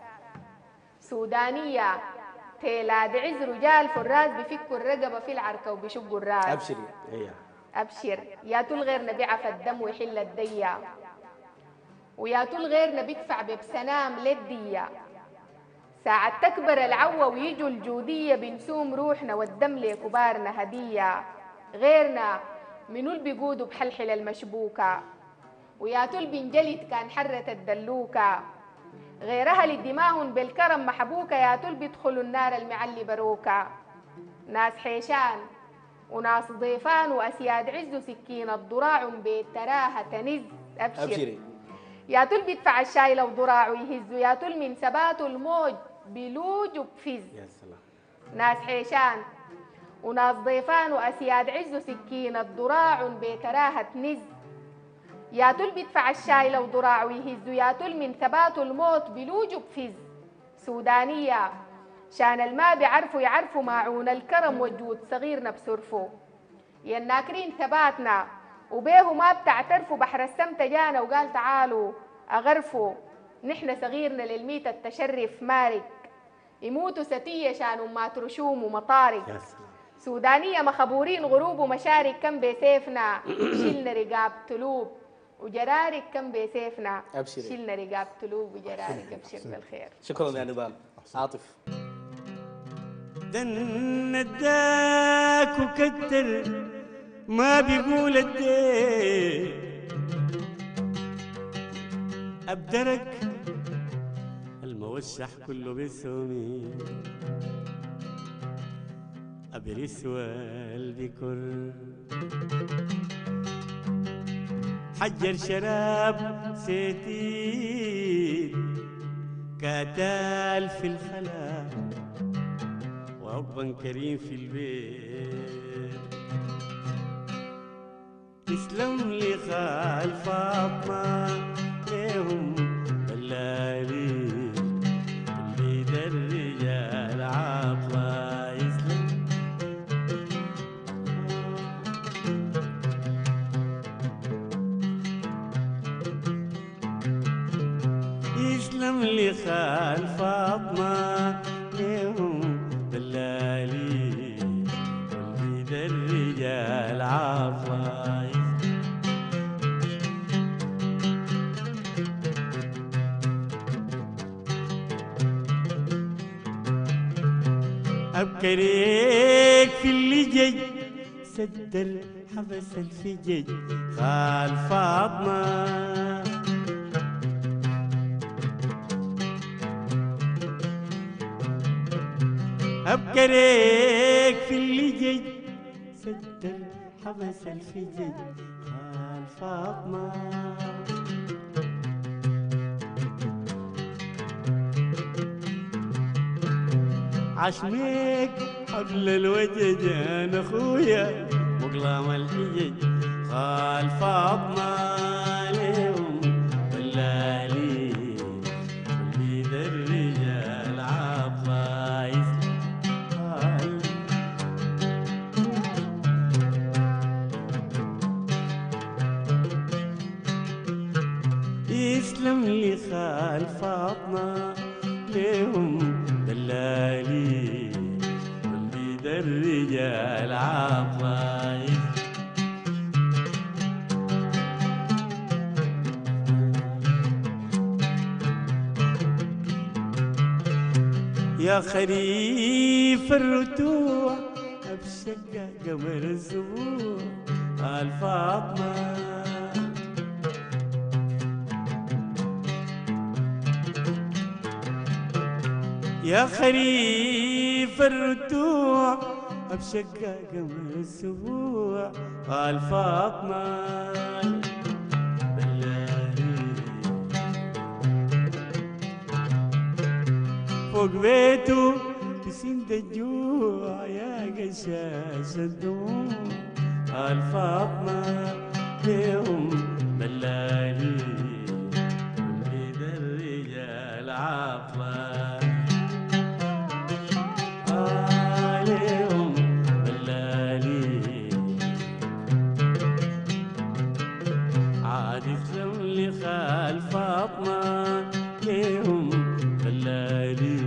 سودانيه تيلاد عز رجال فراس بفكوا الرقبه في العركه وبيشقوا الراس. ابشري أبشر يا تل غيرنا بيعف الدم ويحل الدية، ويا تل غيرنا بيدفع ببسنام للدية، ساعة تكبر العوة ويجوا الجودية بنسوم روحنا والدم لكبارنا هدية، غيرنا منو اللي بيقودوا بحلحل المشبوكة، ويا تل بنجلد كان حرة الدلوكة، غيرها لدماهن بالكرم محبوكة، يا تل بيدخلوا النار المعلي بروكة، ناس حيشان وناس ضيفان وأسياد عز سكين الضراع بيت تراها تنز. أبشري يا تل بيدفع الشاي لو ضراعه يهز، يا تل من ثبات الموج بلوج وبفز. يا سلام. ناس حيشان وناس ضيفان وأسياد عز سكين الضراع بيت تراها تنز، يا تل بيدفع الشاي لو ضراعه يهز، يا تل من ثبات الموت بلوج وبفز. سودانية شان الماء يعرفوا ماعون الكرم والجود صغيرنا بصرفه، يا الناكرين ثباتنا وبيه ما بتعترفوا، بحر السمت جانا وقال تعالوا أغرفوا، نحن صغيرنا للميت التشرف مارك، يموتوا ستية شان ما ترشوم ومطارق. سودانية مخبورين غروب ومشارك كم بسيفنا، شلنا رقاب تلوب وجرارك كم بسيفنا، شلنا رقاب تلوب وجرارك. ابشر بالخير. شكرا يا نضال. عاطف. دن اداك وكتر ما بيقول اديك، ابدرك الموشح كله بسومي، ابرس والبكر حجر شراب سيتي كاتال في الخلا، وأبا كريم في البيت، تسلم لي خال فاطمة ليهم بلالي اللي در الرجال عطلة، يسلم يسلم لي خال فاطمة ليهم دلالي واللي در الرجال عطلة. أبكريك في اللجج سد الحبس الفجج خال فاطمة. أبكريك في اللجج سد الحبس الفجج خال فاطمة. عشميك حبل الوجج انا اخويا مقلام الحجج خال فاطمه اليوم بلالي بيد الرجال عطايف يسلم لي خال فاطمه ليهم دلالي والبيد الرجال عطايف. يا خريف الرتوع ابشق قمر الزبوع قال فاطمه. يا خريف الرتوع بشقة قمر السبوع قال فاطمة بلالي فوق بيته تسند الجوع يا قشاش الدموع قال فاطمة ليهم بلالي بيد الرجال عطلة خال فاطمة ليهم بلالي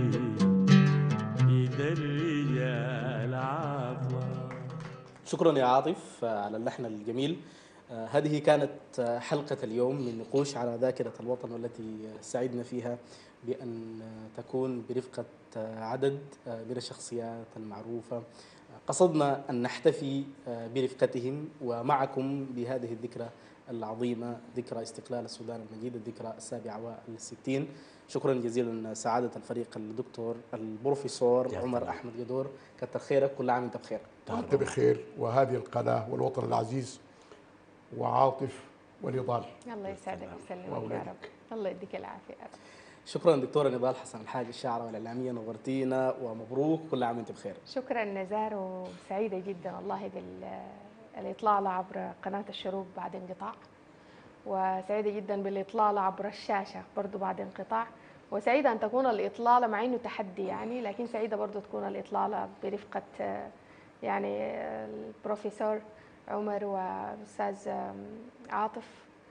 بيد الرجال عطوة. شكرا يا عاطف على اللحن الجميل. هذه كانت حلقة اليوم من نقوش على ذاكرة الوطن، والتي سعدنا فيها بأن تكون برفقة عدد من الشخصيات المعروفة. قصدنا أن نحتفي برفقتهم ومعكم بهذه الذكرى العظيمة، ذكرى استقلال السودان المجيد، الذكرى 67. شكرا جزيلا سعادة الفريق الدكتور البروفيسور عمر أحمد قدور، كتر خيرك، كل عام وانت بخير. وانت بخير، وهذه القناة والوطن العزيز وعاطف ونضال. الله يسعدك ويسلمك يا رب، الله يديك العافية يا رب. شكرا دكتورة نضال حسن الحاج، الشاعرة والإعلامية، نورتينا ومبروك، كل عام وانت بخير. شكرا نزار، وسعيدة جدا والله بالإطلالة عبر قناة الشروق بعد انقطاع، وسعيدة جدا بالإطلالة عبر الشاشة برضو بعد انقطاع، وسعيدة أن تكون الإطلالة مع إنه تحدي يعني، لكن سعيدة برضو تكون الإطلالة برفقة يعني البروفيسور عمر والأستاذ عاطف،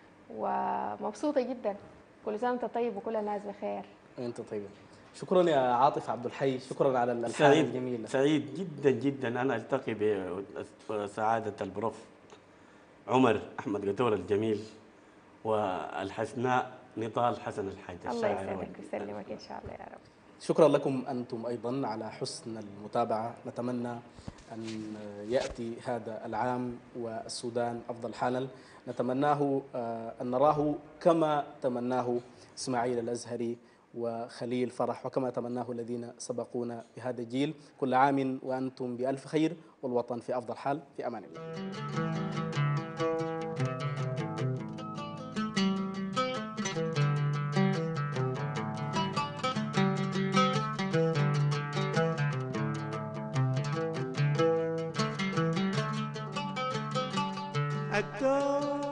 ومبسوطة جدا. كل سنة وأنت طيب وكل الناس بخير. وانت طيب. شكرا يا عاطف عبد الحي، شكرا على الحلقة الجميلة. سعيد جدا جدا أنا ألتقي بسعادة البروف عمر أحمد قدور الجميل والحسناء نضال حسن الحاج الله يسعدك ويسلمك إن شاء الله يا رب. شكرا لكم أنتم أيضا على حسن المتابعة. نتمنى أن يأتي هذا العام والسودان أفضل حالا، نتمناه أن نراه كما تمناه إسماعيل الأزهري وخليل فرح، وكما تمناه الذين سبقونا بهذا الجيل. كل عام وأنتم بألف خير والوطن في أفضل حال، في أمان الله. الدور